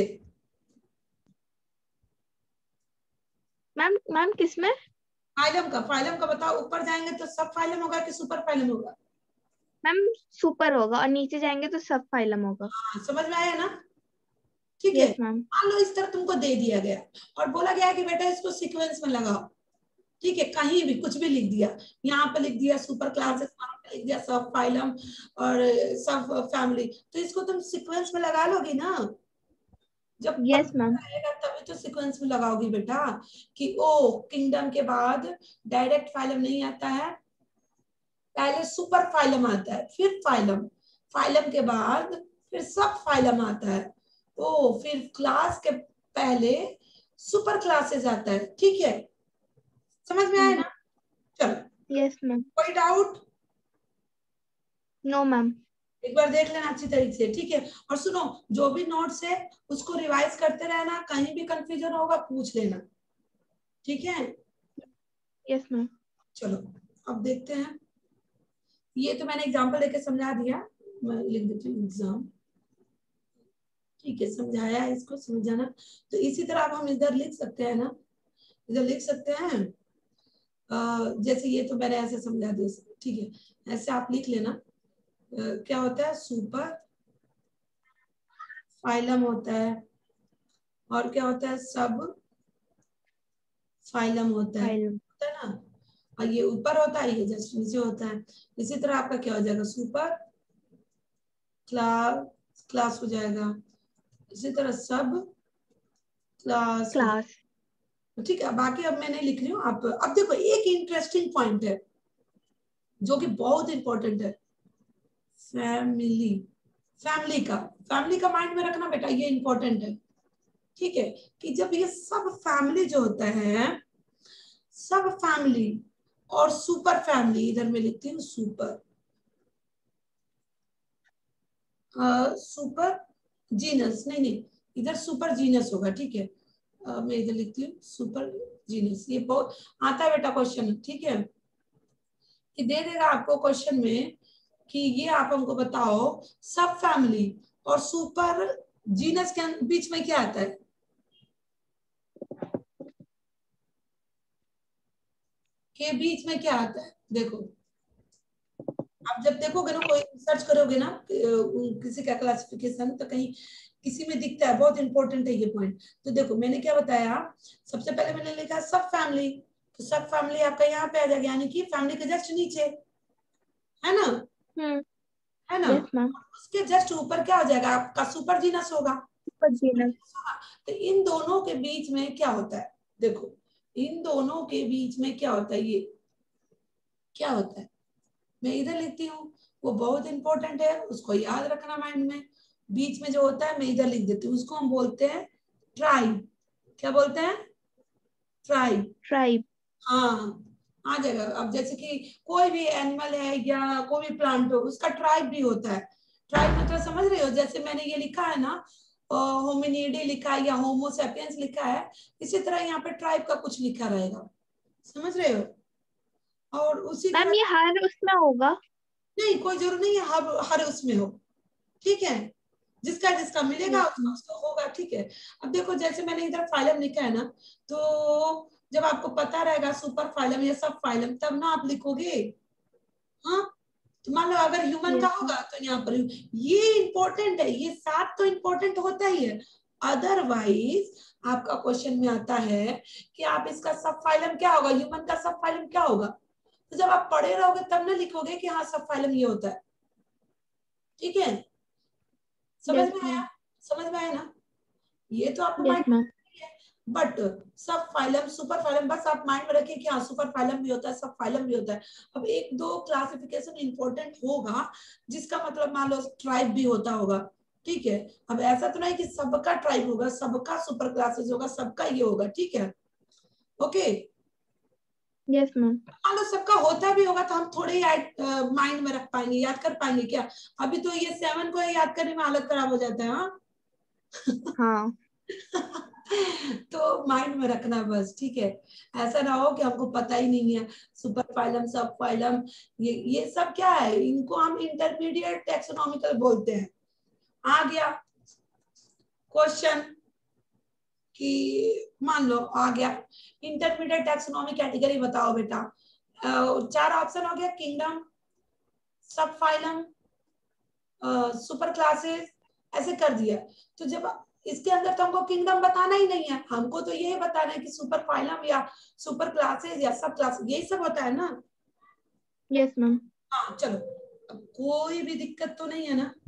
मैम। मैम किसमें? फाइलम का, फाइलम का बताओ। ऊपर जाएंगे तो सब फाइलम होगा कि सुपर फाइलम होगा? मैम सुपर होगा, और नीचे जाएंगे तो सब फाइलम होगा। हाँ, समझ में आया ना? ठीक है, यस मैम। मान लो इस तरह तुमको दे दिया गया और बोला गया कि बेटा इसको सीक्वेंस में लगाओ। ठीक है, कहीं भी कुछ भी लिख दिया, यहाँ पे लिख दिया सुपर क्लासेस, वहां पे लिख दिया सब फाइलम और सब फैमिली, तो इसको तुम सीक्वेंस में लगा लोगी ना? जब यस मैम। आएगा तभी तो सीक्वेंस में लगाओगी बेटा, कि ओ किंगडम के बाद डायरेक्ट फाइलम नहीं आता है, पहले सुपर फाइलम आता है, फिर फाइलम, फाइलम के बाद फिर सब फाइलम आता है, ओ फिर क्लास के पहले सुपर क्लासेस आता है। ठीक है, समझ में आया ना? चलो, यस मैम। कोई डाउट? No ma'am. एक बार देख लेना अच्छी तरीके से। ठीक है, और सुनो, जो भी नोट्स है उसको रिवाइज करते रहना, कहीं भी कंफ्यूजन होगा पूछ लेना। ठीक है, यस मैम। चलो अब देखते हैं। ये तो मैंने एग्जांपल लेके समझा दिया, मैं लिख देती हूँ एग्जाम। ठीक है, समझाया है, इसको समझाना। तो इसी तरह अब हम इधर लिख सकते हैं ना, इधर लिख सकते हैं। आ, जैसे ये तो मैंने ऐसे समझा दिया। ठीक है, ऐसे आप लिख लेना। आ, क्या होता है? सुपर फाइलम होता है, और क्या होता है? सब फाइलम होता है, फाइलम। होता है ना? और ये ऊपर होता है, ये जस्ट नीचे होता है। इसी तरह आपका क्या हो जाएगा? सुपर क्लास, क्लास हो जाएगा। इसी तरह सब क्लास हो क्लास। जाएगा। ठीक है, बाकी अब मैं नहीं लिख रही हूँ। आप अब देखो, एक इंटरेस्टिंग पॉइंट है जो कि बहुत इंपॉर्टेंट है, फैमिली। फैमिली का, फैमिली का माइंड में रखना बेटा, ये इंपॉर्टेंट है। ठीक है, कि जब ये सब फैमिली जो होता है, सब फैमिली और सुपर फैमिली, इधर मैं लिखती हूँ सुपर, सुपर जीनस, नहीं नहीं, इधर सुपर जीनस होगा। ठीक है, uh, मैं इधर लिखती हूँ सुपर जीनस। ये बहुत आता है बेटा क्वेश्चन। ठीक है, कि दे देगा आपको क्वेश्चन में कि ये आप हमको बताओ सब फैमिली और सुपर जीनस के बीच में क्या आता है? के बीच में क्या आता है? देखो, आप जब देखोगे ना, कोई सर्च करोगे ना किसी का क्लासिफिकेशन, तो कहीं किसी में दिखता है, बहुत इंपॉर्टेंट है ये पॉइंट। तो देखो मैंने क्या बताया, सबसे पहले मैंने लिखा सब फैमिली, तो सब फैमिली आपका यहाँ पे आ जाएगा, यानी कि फैमिली के जस्ट नीचे, है ना? हम्म। है ना? Yes ma'am. उसके जस्ट ऊपर क्या हो जाएगा? आपका सुपर जीनस होगा। Super genus. तो इन दोनों के बीच में क्या होता है? देखो, इन दोनों के बीच में क्या होता है? ये क्या होता है? मैं इधर लिखती हूँ, वो बहुत इंपॉर्टेंट है, उसको याद रखना माइंड में। बीच में जो होता है मैं इधर लिख देती हूँ, उसको हम बोलते हैं ट्राइब। क्या बोलते हैं? ट्राइब। ट्राइब। हाँ, आ जाएगा। अब जैसे कि कोई भी एनिमल है या कोई भी प्लांट हो, उसका ट्राइब भी होता है। ट्राइब मतलब समझ रहे हो? जैसे मैंने ये लिखा है ना, होमिनिडी लिखा है या होमो सैपियंस लिखा है, इसी तरह यहाँ पे ट्राइब का कुछ लिखा रहेगा। समझ रहे हो? और उसी मैम तरह, ये हर उसमें होगा? नहीं कोई जरूर नहीं है हर हर उसमें हो। ठीक है, जिसका जिसका मिलेगा यस उसका मैम। उसको होगा। ठीक है, अब देखो जैसे मैंने इधर फाइलम लिखा है ना, तो जब आपको पता रहेगा सुपर फाइलम या सब फाइलम, तब ना आप लिखोगे। हाँ, तो मान लो अगर ह्यूमन का यस मैम। होगा तो यहाँ पर ये इंपॉर्टेंट है, ये सात तो इंपॉर्टेंट होता ही है। अदरवाइज आपका क्वेश्चन में आता है कि आप इसका सब फाइलम क्या होगा, ह्यूमन का सब फाइलम क्या होगा, तो जब आप पढ़े रहोगे तब ना लिखोगे कि हाँ सब फाइलम ये होता है। ठीक है, समझ यस में आया? मैम। समझ में आया ना? ये तो आपको यस माइंड मैम। है, but sub phylum super phylum बस आप माइंड में रखिए कि हाँ सुपर फाइलम भी होता है, सब फाइलम भी होता है। अब एक दो क्लासिफिकेशन इंपॉर्टेंट होगा, जिसका मतलब मान लो ट्राइब भी होता होगा। ठीक है। अब ऐसा तो नहीं कि सबका ट्राइब होगा, सबका सुपर क्लासेस होगा, सबका ये होगा, ठीक है। Okay, yes ma'am. मान लो सबका होता भी होगा तो हम थोड़े ही माइंड में रख पाएंगे, याद कर पाएंगे क्या? अभी तो ये सेवन को याद करने में हालत खराब हो जाता है। हाँ हाँ तो माइंड में रखना बस, ठीक है। ऐसा ना हो कि हमको पता ही नहीं है सुपर फाइलम, सब फाइलम, ये ये सब क्या है, इनको हम इंटरमीडिएट टेक्सोनॉमिकल बोलते हैं। आ गया क्वेश्चन कि मान लो आ गया इंटरमीडिएट टैक्सोनॉमी कैटेगरी बताओ बेटा। uh, चार ऑप्शन हो गया, किंगडम, सब फाइलम, सुपर क्लासेस, ऐसे कर दिया। तो जब इसके अंदर तो हमको किंगडम बताना ही नहीं है, हमको तो यही बताना है कि सुपर फाइलम या सुपर क्लासेस या सब क्लासेस, यही सब होता है ना। Yes ma'am. हाँ चलो, अब कोई भी दिक्कत तो नहीं है ना?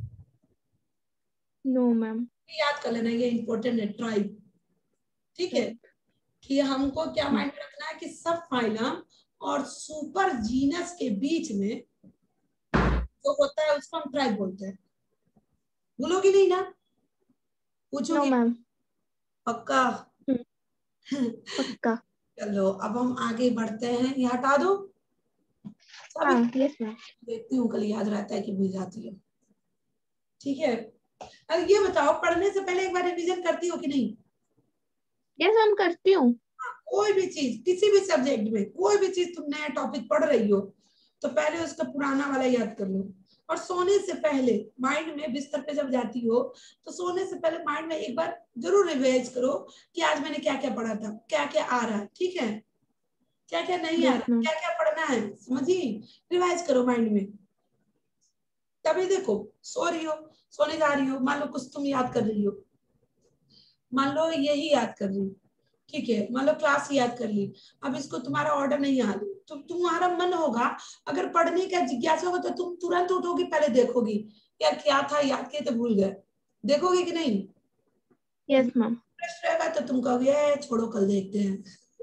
No ma'am. याद कर लेना, ये इंपॉर्टेंट है, ट्राइब, ठीक है। कि हमको क्या माइंड में रखना है कि सब फाइलम और सुपर जीनस के बीच में जो होता है उसको हम ट्राइब बोलते हैं। भूलोगी नहीं ना? नो पूछोगी? मैम। पक्का? पक्का। चलो अब हम आगे बढ़ते हैं, ये हटा दो सब। हाँ यस मैम। देखती हूँ कल याद रहता है कि भूल जाती है, ठीक है। अब ये बताओ, पढ़ने से पहले एक बार रिवीजन करती हो कि नहीं? यस मैम करती हूँ। कोई भी चीज, किसी भी सब्जेक्ट में कोई भी चीज तुम नया टॉपिक पढ़ रही हो तो पहले उसका पुराना वाला याद कर लो। और सोने से पहले माइंड में, बिस्तर पे जब जाती हो तो सोने से पहले माइंड में एक बार जरूर रिवाइज करो कि आज मैंने क्या क्या पढ़ा था, क्या क्या आ रहा है, ठीक है, क्या क्या नहीं आ यस रहा, मैम। क्या क्या पढ़ना है, समझी? रिवाइज करो माइंड में। तभी देखो, सो रही हो, सोने जा रही हो, मान लो कुछ तुम याद कर रही हो, मान लो यही याद कर रही हो, ठीक है, मान लो क्लास याद कर ली, अब इसको तुम्हारा ऑर्डर नहीं याद, तो तुमहारा मन होगा, अगर पढ़ने का जिज्ञासा होगा तो तुम तुरंत उठोगी, पहले देखोगी यार क्या था, याद किए तो भूल गए, देखोगे कि नहीं? Yes ma'am. इंटरेस्ट रहेगा तो तुम कहोगे "ए, छोड़ो कल देखते हैं"।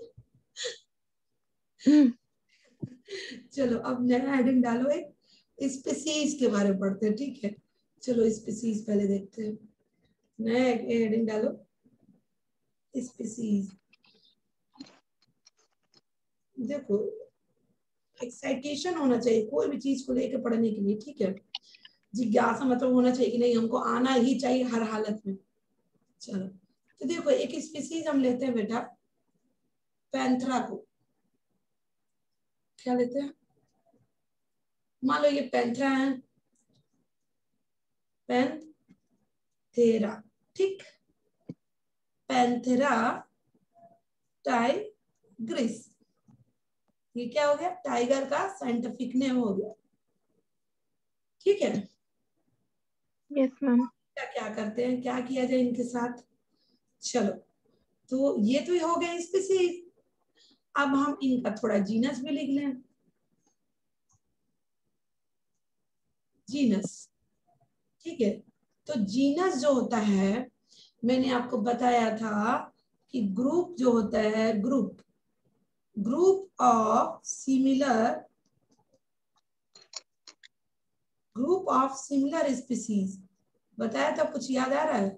चलो अब नया हेडिंग डालो, एक स्पीसीज के बारे में पढ़ते हैं, ठीक है। चलो स्पीसीज पहले देखते हैं, नया हेडिंग डालो, स्पीसीज। देखो, एक्साइटेशन होना चाहिए कोई भी चीज को लेकर पढ़ने के लिए, ठीक है। जिज्ञासा मतलब होना चाहिए कि नहीं हमको आना ही चाहिए हर हालत में। चलो तो देखो, एक स्पीसीज हम लेते हैं बेटा, पैंथरा को। क्या लेते हैं? मान लो ये पैंथरा है, पैंथेरा, ठीक, पैंथेरा टाइग्रिस, ये क्या हो गया, टाइगर का साइंटिफिक नेम हो गया, ठीक है। Yes ma'am. क्या क्या करते हैं, क्या किया जाए इनके साथ? चलो, तो ये तो हो गए स्पीसीज। अब हम इनका थोड़ा जीनस भी लिख लें, जीनस, ठीक है। तो जीनस जो होता है, मैंने आपको बताया था कि ग्रुप जो होता है, group group of similar group of similar species, बताया था, कुछ याद आ रहा है?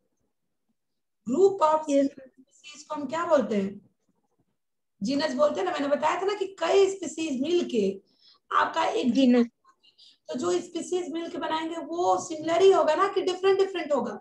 Group of yes. स्पीसीज को हम क्या बोलते हैं? जीनस बोलते हैं ना, मैंने बताया था ना कि कई स्पीसीज मिलके आपका एक जीनस, जीनस। तो जो स्पीसीज मिलके बनाएंगे वो सिमिलर ही होगा ना कि डिफरेंट डिफरेंट होगा?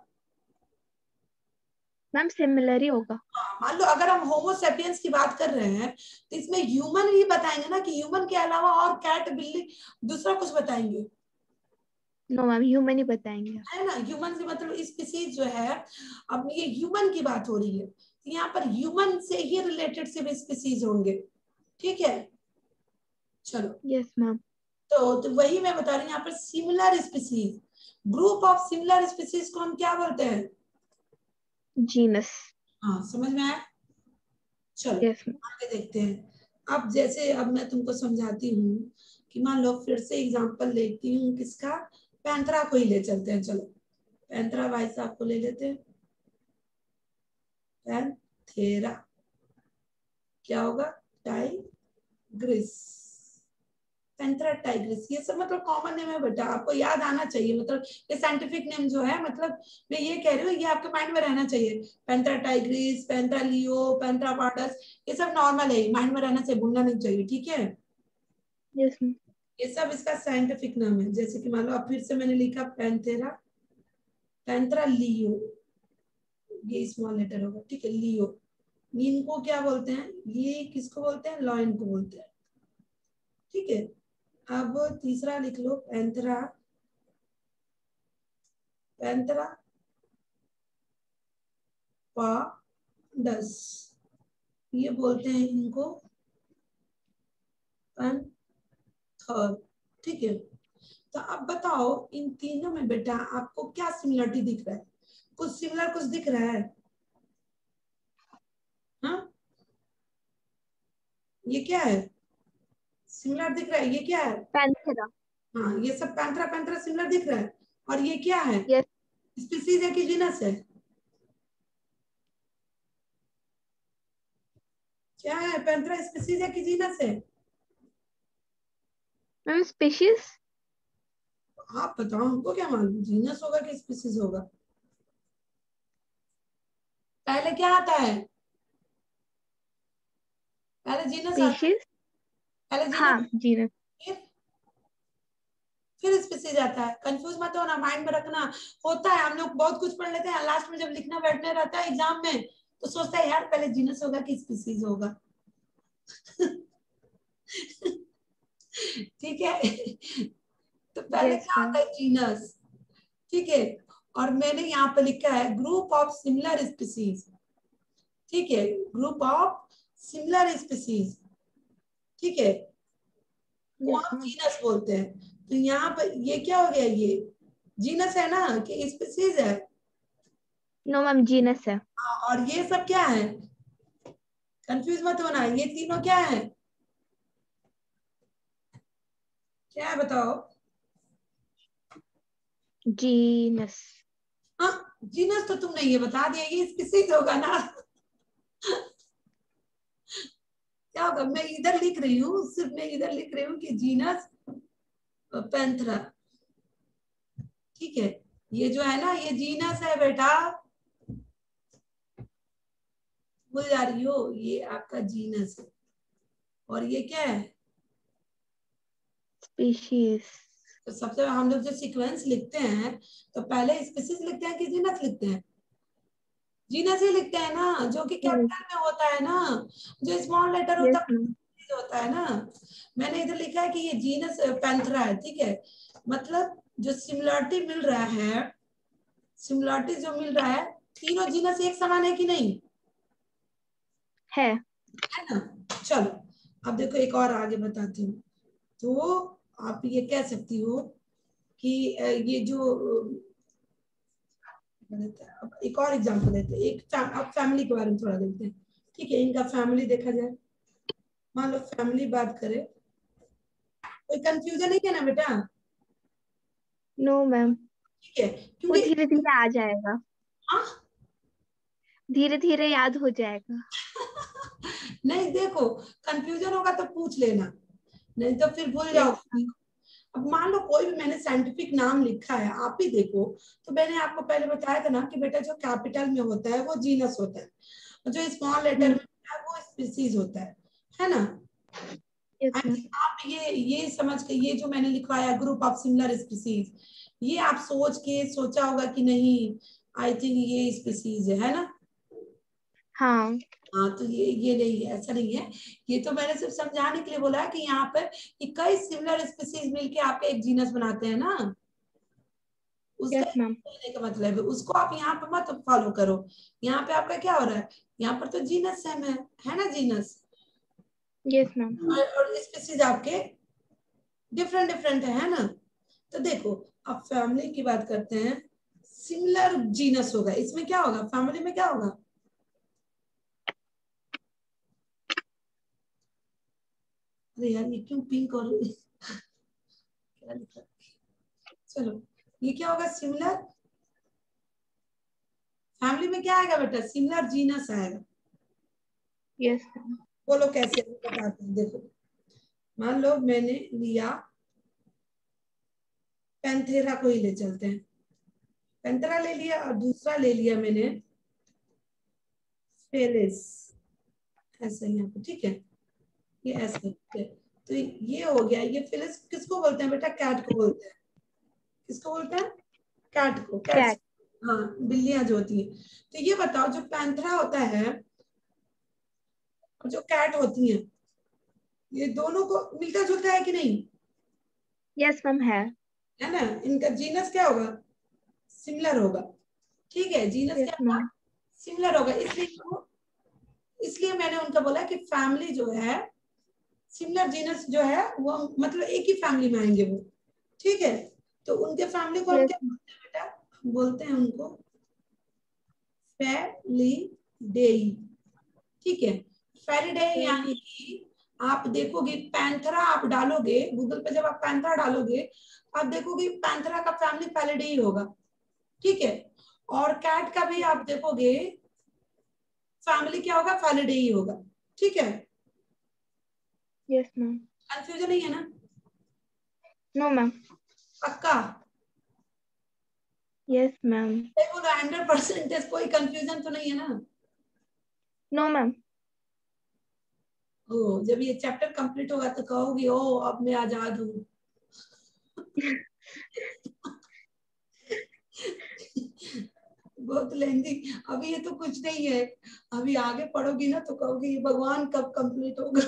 मैम सिमिलर ही होगा। मान लो अगर हम होमो सेपियंस की बात कर रहे हैं तो इसमें ह्यूमन ही बताएंगे ना, कि ह्यूमन के अलावा और कैट, बिल्ली, दूसरा कुछ बताएंगे? नो मैम ह्यूमन ही बताएंगे। है ना, ह्यूमन से मतलब स्पीसीज जो है, अब ये ह्यूमन की बात हो रही है, तो यहाँ पर ह्यूमन से ही रिलेटेड सिर्फ स्पीसीज होंगे, ठीक है। चलो, यस मैम। तो, तो वही मैं बता रही हूँ, यहाँ पर similar species, group of similar species को हम क्या बोलते हैं? जीनस। हाँ, समझ में आया? चलो यस मैम। आगे देखते हैं। अब जैसे अब मैं तुमको समझाती हूँ कि मान लो, फिर से एग्जांपल लेती हूँ किसका, पैंथरा को ही ले चलते हैं। चलो पैंथरा भाई साहब को ले लेते हैं, पैंथेरा क्या होगा, टाइग्रिस, पैंथेरा टाइग्रिस, ये सब मतलब कॉमन नेम है बेटा, आपको याद आना चाहिए। मतलब ये साइंटिफिक नेम जो है, मतलब मैं ये कह रही हूँ, ये आपके माइंड में रहना चाहिए। Panthera tigris, Panthera leo, Panthera pardus, ये सब नॉर्मल है, माइंड में रहना चाहिए, भूलना नहीं चाहिए, ठीक है। Yes ma'am. ये सब इसका साइंटिफिक नाम है। जैसे कि मान लो अब फिर से मैंने लिखा पैंथेरा, पैंथेरा लियो, ये स्मॉल लेटर होगा, ठीक है, लियो। इनको क्या बोलते हैं, ये किसको बोलते हैं, लॉयन को बोलते हैं, ठीक है। अब तीसरा लिख लो, पैंथेरा, पैंथेरा पार्डस, ये बोलते हैं इनको पैंथर, ठीक है। तो अब बताओ इन तीनों में बेटा आपको क्या सिमिलरिटी दिख रहा है, कुछ सिमिलर कुछ दिख रहा है, हाँ ये क्या है, सिमिलर दिख रहा है, ये क्या है, पैंथेरा। हाँ ये सब पैंथेरा पैंथेरा सिमिलर दिख रहा है। और ये क्या है, यस। स्पीसीज है कि जीनस है, क्या है, पैंथेरा स्पीसीज है कि जीनस है, मैम स्पीशीज। आप बताओ, हमको क्या मालूम जीनस होगा कि स्पीसीज होगा। पहले क्या आता है, पहले जीनस आता है, स्पीशीज। पहले हाँ जीनस, जीनस। फिर फिर स्पीसीज आता है। कंफ्यूज मत होना, माइंड में रखना। होता है हम लोग बहुत कुछ पढ़ लेते हैं, लास्ट में जब लिखना बैठने रहता है एग्जाम में तो सोचता है यार पहले जीनस होगा कि स्पीसीज होगा। ठीक है। तो पहले यस क्या मैम। होता है, जीनस, ठीक है। और मैंने यहाँ पे लिखा है ग्रुप ऑफ सिमिलर स्पीसीज, ठीक है, ग्रुप ऑफ सिमिलर स्पीसीज, ठीक है, को यस हम मैम। जीनस बोलते हैं। तो यहाँ पर ये क्या हो गया, ये जीनस है ना कि स्पीसीज है, नो मैम जीनस है। हाँ, और ये सब क्या है, कंफ्यूज मत होना, ये तीनों क्या है, क्या है बताओ, जीनस। हाँ जीनस तो तुमने ये बता दिया, ये स्पीसीज होगा ना। क्या होगा, मैं इधर लिख रही हूँ, सिर्फ मैं इधर लिख रही हूँ कि जीनस पैंथेरा, ठीक है। ये जो है ना ये जीनस है बेटा, भूल जा रही हो, ये आपका जीनस है। और ये क्या है, स्पीशीज। तो सबसे हम लोग जो सीक्वेंस लिखते हैं तो पहले स्पीसीज लिखते हैं कि जीनस लिखते हैं, जीनस ही लिखते हैं ना, जो कि कैपिटल में होता है ना, जो स्मॉल लेटर होता यस है मैम। होता है ना। मैंने इधर लिखा है कि ये जीनस पैंथेरा है, ठीक है। मतलब जो सिमिलरिटी मिल रहा है, सिमिलरिटी जो मिल रहा है, तीनों जीनस एक समान है कि नहीं, है। है ना। चलो अब देखो एक और आगे बताती हूँ। तो आप ये कह सकती हो कि ये जो, अब एक और एग्जांपल लेते हैं, एक अब फैमिली के बारे में थोड़ा देखते हैं, ठीक है। इनका फैमिली देखा जाए, मान लो फैमिली बात करें, कोई कंफ्यूजन नहीं है ना बेटा, नो मैम। ठीक है, वो क्योंकि धीरे धीरे आ जाएगा। हाँ धीरे धीरे याद हो जाएगा। नहीं देखो, कंफ्यूजन होगा तो पूछ लेना, नहीं तो फिर भूल यस जाओगे। मैम। अब मान लो कोई भी मैंने साइंटिफिक नाम लिखा है, आप ही देखो, तो मैंने आपको पहले बताया था ना कि बेटा जो कैपिटल में होता है वो जीनस होता है, और जो स्मॉल लेटर में होता है वो स्पीसीज होता है है ना। Yes I ma'am. think आप ये ये समझ के, ये जो मैंने लिखवाया ग्रुप ऑफ सिमिलर स्पीसीज, ये आप सोच के सोचा होगा कि नहीं, आई थिंक ये स्पीसीज है है ना। हाँ। हाँ तो ये ये नहीं है, ऐसा नहीं है, ये तो मैंने सिर्फ समझाने के लिए बोला है कि यहाँ पर कि कई सिमिलर स्पीसीज मिलके आपका एक जीनस बनाते हैं ना, उसका यस मैम। कहने का मतलब है, उसको आप यहाँ पे मत फॉलो करो। यहाँ पे आपका क्या हो रहा है, यहाँ पर तो जीनस सेम है है ना, जीनस यस मैम। और, और स्पीसीज आपके डिफरेंट डिफरेंट है, है ना। तो देखो अब फैमिली की बात करते हैं, सिमिलर जीनस होगा, इसमें क्या होगा, फैमिली में क्या होगा, अरे यार ये क्यों पिंक और क्या लिखा, चलो ये क्या होगा, सिमिलर, फैमिली में क्या आएगा बेटा, सिमिलर जीनस आएगा। Yes ma'am. बोलो कैसे, बताते हैं देखो। मान लो मैंने लिया पैंथेरा को ही ले चलते हैं, पैंथेरा ले लिया और दूसरा ले लिया मैंने फेलिस, ऐसे यहाँ पे, ठीक है, ये ऐसे, तो ये हो गया। ये फेलिस किसको बोलते हैं बेटा? कैट को बोलते हैं। किसको बोलते हैं? कैट को। कैट, हाँ, बिल्लियां जो होती है। तो ये बताओ, जो पैंथेरा होता है और जो कैट होती है, ये दोनों को मिलता जुलता है कि नहीं? यस मैम है। है ना? इनका जीनस क्या होगा? सिमिलर होगा, ठीक है, जीनस यस क्या होगा? मैम। सिमिलर होगा। इसलिए इसलिए मैंने उनका बोला कि फैमिली जो है, सिमिलर जीनस जो है वो मतलब एक ही फैमिली में आएंगे वो, ठीक है। तो उनके फैमिली को हम यस क्या बोलते हैं बेटा? बोलते हैं उनको फेलिडेई, ठीक है। फेलिडेई यानी कि आप देखोगे पैंथेरा, आप डालोगे गूगल पे, जब आप पैंथेरा डालोगे आप देखोगे पैंथेरा का फैमिली फेलिडेई होगा, ठीक है। और कैट का भी आप देखोगे फैमिली क्या होगा? फेलिडेई होगा, ठीक है। Yes ma'am. कंफ्यूजन नहीं है ना? No ma'am. पक्का? Yes ma'am. बोलो हंड्रेड परसेंटेज, कोई कंफ्यूजन तो नहीं है ना? No ma'am. ओ, जब ये चैप्टर कंप्लीट होगा तो कहोगी ओ अब मैं आजाद हूँ। बहुत लेंदी, अभी ये तो कुछ नहीं है, अभी आगे पढ़ोगी ना तो कहोगी ये भगवान कब कंप्लीट होगा।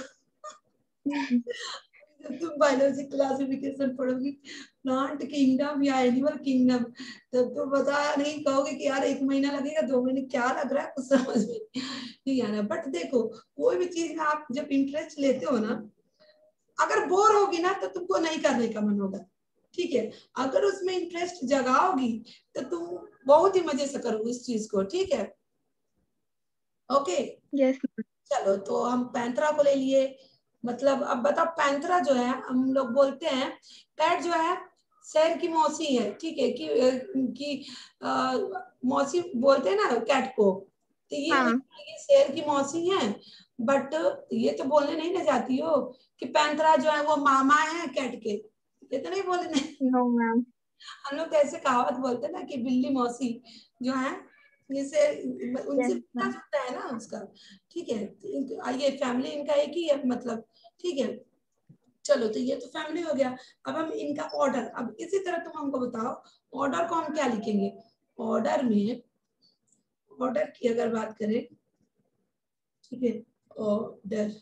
जब तुम बायोलॉजी क्लासिफिकेशन पढ़ोगी, प्लांट किंगडम या एनिमल किंगडम, तब तो बता नहीं, कहोगे कि यार एक महीना लगेगा, दो महीने, क्या लग रहा है कुछ समझ में नहीं आ रहा। बट देखो, कोई भी चीज में आप जब इंटरेस्ट लेते हो ना, अगर बोर होगी ना तो तुमको नहीं करने का मन होगा, ठीक है। अगर उसमें इंटरेस्ट जगाओगी तो तुम बहुत ही मजे से करोगे इस चीज को, ठीक है। Okay, yes. चलो तो हम पैंथरा को ले लिए। मतलब अब बताओ, पैंथरा जो है हम लोग बोलते हैं, कैट जो है शेर की मौसी है, ठीक है, कि कि आ, मौसी बोलते हैं ना कैट को, तो ये हाँ। ये शेर की मौसी है। बट ये तो बोलने नहीं ना जाती हो कि पैंथरा जो है वो मामा है कैट के, ये तो नहीं बोलने। No ma'am. हम लोग तो ऐसे कहावत बोलते हैं ना कि बिल्ली मौसी जो है, जैसे उनसे यस मिलता मैम। जुलता है ना उसका, ठीक है। तो ये फैमिली इनका एक ही है मतलब, ठीक है। चलो तो ये तो फैमिली हो गया। अब हम इनका ऑर्डर, अब इसी तरह तुम हमको बताओ ऑर्डर को हम क्या लिखेंगे? ऑर्डर में, ऑर्डर की अगर बात करें, ठीक है, ऑर्डर,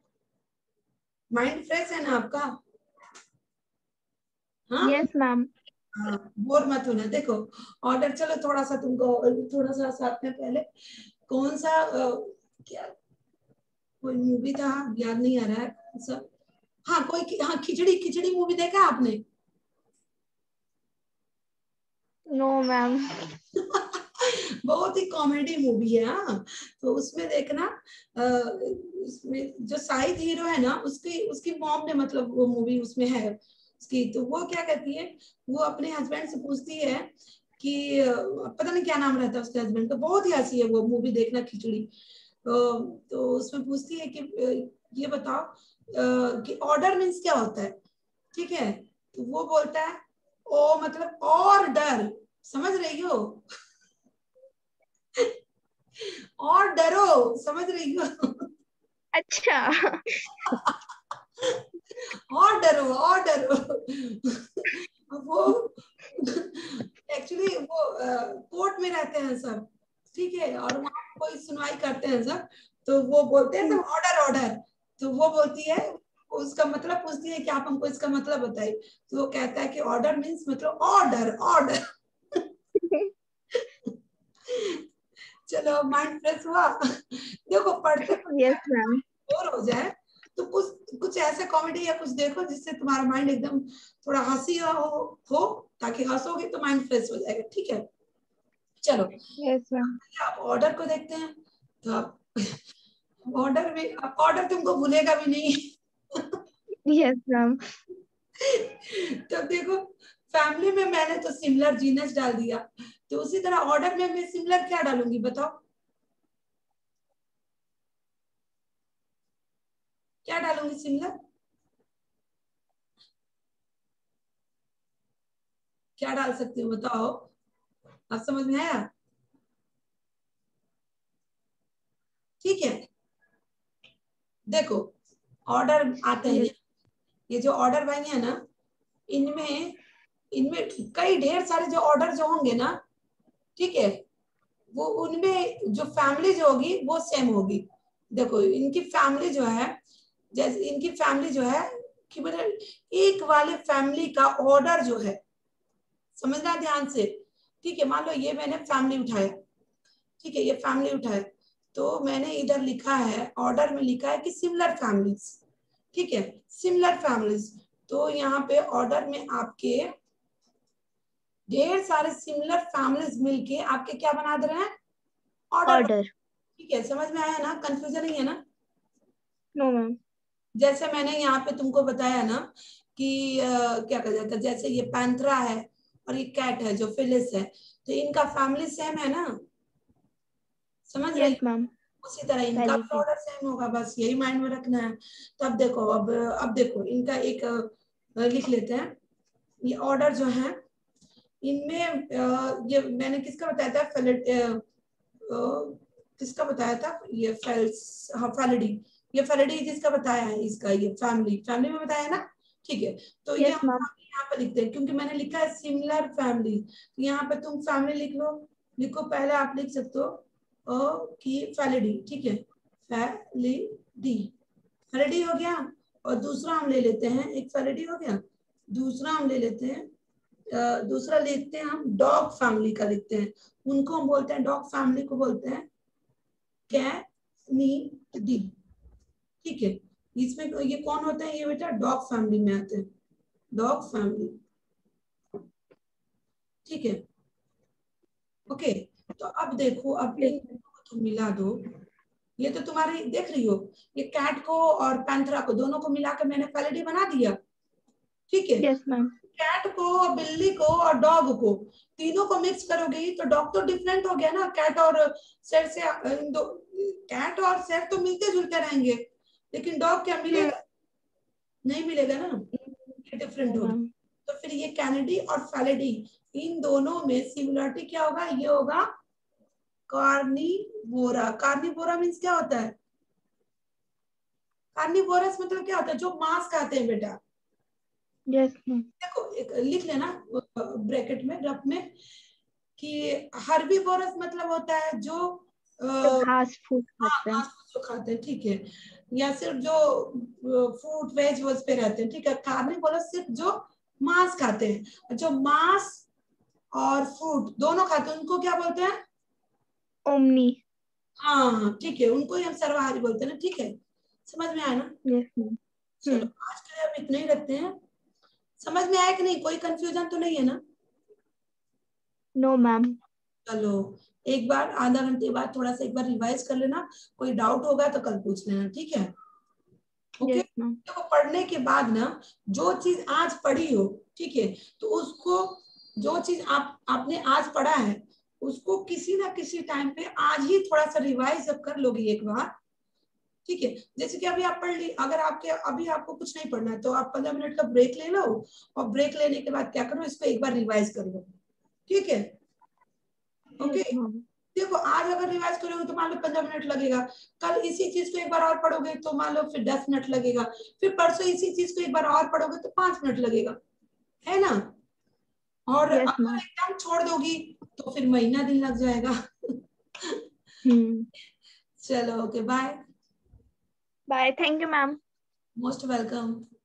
माइंड फ्रेश है ना आपका? हाँ, यस मैम। हाँ, बोर मत होना। देखो ऑर्डर, चलो थोड़ा सा तुमको, थोड़ा सा साथ में पहले, कौन सा अ, क्या, कोई मूवी था, याद नहीं आ रहा है कौन सा। हाँ कोई, हाँ खिचड़ी, खिचड़ी मूवी देखा आपने? No ma'am. बहुत ही कॉमेडी मूवी है, हाँ। तो उसमें देखना, अ, उसमें जो शाहिद हीरो है ना, उसकी उसकी मॉम ने, मतलब वो मूवी उसमें है उसकी, तो वो क्या कहती है, वो अपने हस्बैंड से पूछती है कि अ, पता नहीं क्या नाम रहता है उसके हस्बैंड का, बहुत ही हंसी है वो मूवी, देखना खिचड़ी। तो, तो उसमें पूछती है कि अ, ये बताओ अ, कि ऑर्डर मीन्स क्या होता है, ठीक है। तो वो बोलता है ओ मतलब और डर, समझ रही हो? और डरो, समझ रही हो? अच्छा। और डरो, और डरो। वो एक्चुअली वो कोर्ट में रहते हैं सब, ठीक है, और वहां कोई सुनवाई करते हैं सब, तो वो बोलते हैं सब ऑर्डर, ऑर्डर। तो वो बोलती है, उसका मतलब पूछती है कि आप हमको इसका मतलब बताइए। तो वो कहता है कि ऑर्डर मीन्स मतलब ऑर्डर, ऑर्डर। चलो माइंड फ्रेश हुआ। देखो पढ़ते पढ़ते यस मैम। बोर हो जाए तो कुछ कुछ ऐसे कॉमेडी या कुछ देखो जिससे तुम्हारा माइंड एकदम थोड़ा हंसी हो, हो, ताकि हंसोगे तो माइंड फ्रेश हो जाएगा, ठीक है। चलो यस मैम। आप ऑर्डर को देखते हैं। तो आप ऑर्डर में, ऑर्डर तुमको भूलेगा भी नहीं। Yes ma'am. तब देखो फैमिली में मैंने तो सिमिलर जीनस डाल दिया, तो उसी तरह ऑर्डर में मैं सिमिलर क्या डालूंगी बताओ? क्या डालूंगी सिमिलर? क्या डाल सकती हूँ बताओ, अब समझ में आया? ठीक है, देखो ऑर्डर आते हैं, Yes. ये जो ऑर्डर भाई है ना, इनमें इनमें कई ढेर सारे जो ऑर्डर जो होंगे ना, ठीक है, वो उनमें जो फैमिली जो होगी वो सेम होगी। देखो इनकी फैमिली जो है, जैसे इनकी फैमिली जो है कि मतलब एक वाले फैमिली का ऑर्डर जो है, समझना ध्यान से, ठीक है। मान लो ये मैंने फैमिली उठाया, ठीक है, ये फैमिली उठाया, तो मैंने इधर लिखा है, ऑर्डर में लिखा है कि सिमिलर फैमिलीज, ठीक है, सिमिलर फैमिलीज। तो यहाँ पे ऑर्डर में आपके ढेर सारे सिमिलर फैमिलीज मिलके आपके क्या बना दे रहे हैं, ऑर्डर। Order. ठीक है, समझ में आया ना, कंफ्यूजन नहीं है ना? No ma'am. जैसे मैंने यहाँ पे तुमको बताया ना कि uh, क्या कहा जाता है, जैसे ये पैंथरा है और ये कैट है जो फिलिस है, तो इनका फैमिली सेम है ना, समझ रही? Yes ma'am. उसी तरह इनका भी Validate. ऑर्डर सेम होगा, बस यही माइंड में रखना है। तो अब देखो, अब अब देखो इनका एक अ, लिख लेते हैं, ये ऑर्डर जो है इनमें अ, ये मैंने किसका बताया था, फेलिड, अ, अ, किसका बताया था, ये फेल्स, हाँ फैलिडी, ये फैलिडी जिसका बताया है, इसका ये फैमिली फैमिली में बताया ना, ठीक है। तो ये Yes हम ma'am. यहाँ पे लिखते हैं क्योंकि मैंने लिखा है सिमिलर फैमिली, तो यहाँ पे तुम फैमिली लिख लो, लिखो, पहले आप लिख सकते हो ओ की फैलिडी, ठीक है, फैलिडी, फैलिडी हो गया। और दूसरा हम ले लेते हैं, एक फैलिडी हो गया, दूसरा हम ले लेते हैं, अ, दूसरा लिखते हैं हम डॉग फैमिली का लिखते हैं, उनको हम बोलते हैं, डॉग फैमिली को बोलते हैं कैनिडी, ठीक है। इसमें ये कौन होते हैं, ये बेटा डॉग फैमिली में आते हैं, डॉग फैमिली, ठीक है, ओके। तो अब देखो, अब Yes. इन दोनों को तुम मिला दो, ये तो तुम्हारी देख रही हो, ये कैट को और पैंथरा को दोनों को मिला के मैंने फैलिडी बना दिया, ठीक है। Yes ma'am. कैट को और बिल्ली को और डॉग को, तीनों को मिक्स करोगे तो डॉग तो डिफरेंट हो गया ना, कैट और शेर से, दो कैट और शेर तो मिलते जुलते रहेंगे, लेकिन डॉग क्या मिलेगा, नहीं मिलेगा ना, ये डिफरेंट No होगा। ma'am. तो फिर ये कैनिडी और फैलिडी, इन दोनों में सिमिलरिटी क्या होगा, ये होगा कार्निवोरा। कार्निवोरा मीन्स क्या होता है, कार्निवोरस मतलब क्या होता है, जो मांस खाते हैं बेटा। Yes ma'am. देखो एक लिख लेना ब्रैकेट में, रफ में, कि हर्बीवोरस मतलब होता है जो जो घास फूस हाँ खाते हैं। घास फूस जो खाते हैं, ठीक है, या सिर्फ जो फ्रूट वेज वो पे रहते हैं, ठीक है। कार्निवोरस सिर्फ जो मांस खाते हैं, जो मांस और फ्रूट दोनों खाते हैं उनको क्या बोलते हैं, ओमनी। हाँ ठीक है, उनको ही हम सर्वाहारी बोलते हैं ना, ठीक है, समझ में आया ना? Yes ma'am. चलो हम्म। आज के लिए हम इतना ही रखते हैं, समझ में आया कि नहीं, कोई कंफ्यूजन तो नहीं है ना? No ma'am. चलो एक बार आधा घंटे बाद थोड़ा सा एक बार रिवाइज कर लेना, कोई डाउट होगा तो कल पूछ लेना, ठीक है, ओके। Yes ma'am. देखो पढ़ने के बाद ना, जो चीज आज पढ़ी हो, ठीक है, तो उसको, जो चीज आप आपने आज पढ़ा है उसको किसी ना किसी टाइम पे आज ही थोड़ा सा रिवाइज जब कर लोगे एक बार, ठीक है। जैसे कि अभी आप पढ़ ली, अगर आपके अभी आपको कुछ नहीं पढ़ना है तो आप पंद्रह मिनट का ब्रेक ले लो, और ब्रेक लेने के बाद क्या करो, इसको एक बार रिवाइज कर लो, ठीक है, ओके। Yes ma'am. देखो आज अगर रिवाइज करोगे तो मान लो पंद्रह मिनट लगेगा, कल इसी चीज को एक बार और पढ़ोगे तो मान लो फिर दस मिनट लगेगा, फिर परसों इसी चीज को एक बार और पढ़ोगे तो पांच मिनट लगेगा, है ना? और Yes अगर ma'am. एकदम छोड़ दोगी तो फिर महीना दिन लग जाएगा। हम्म। चलो okay, bye, Bye. Thank you ma'am. Most welcome.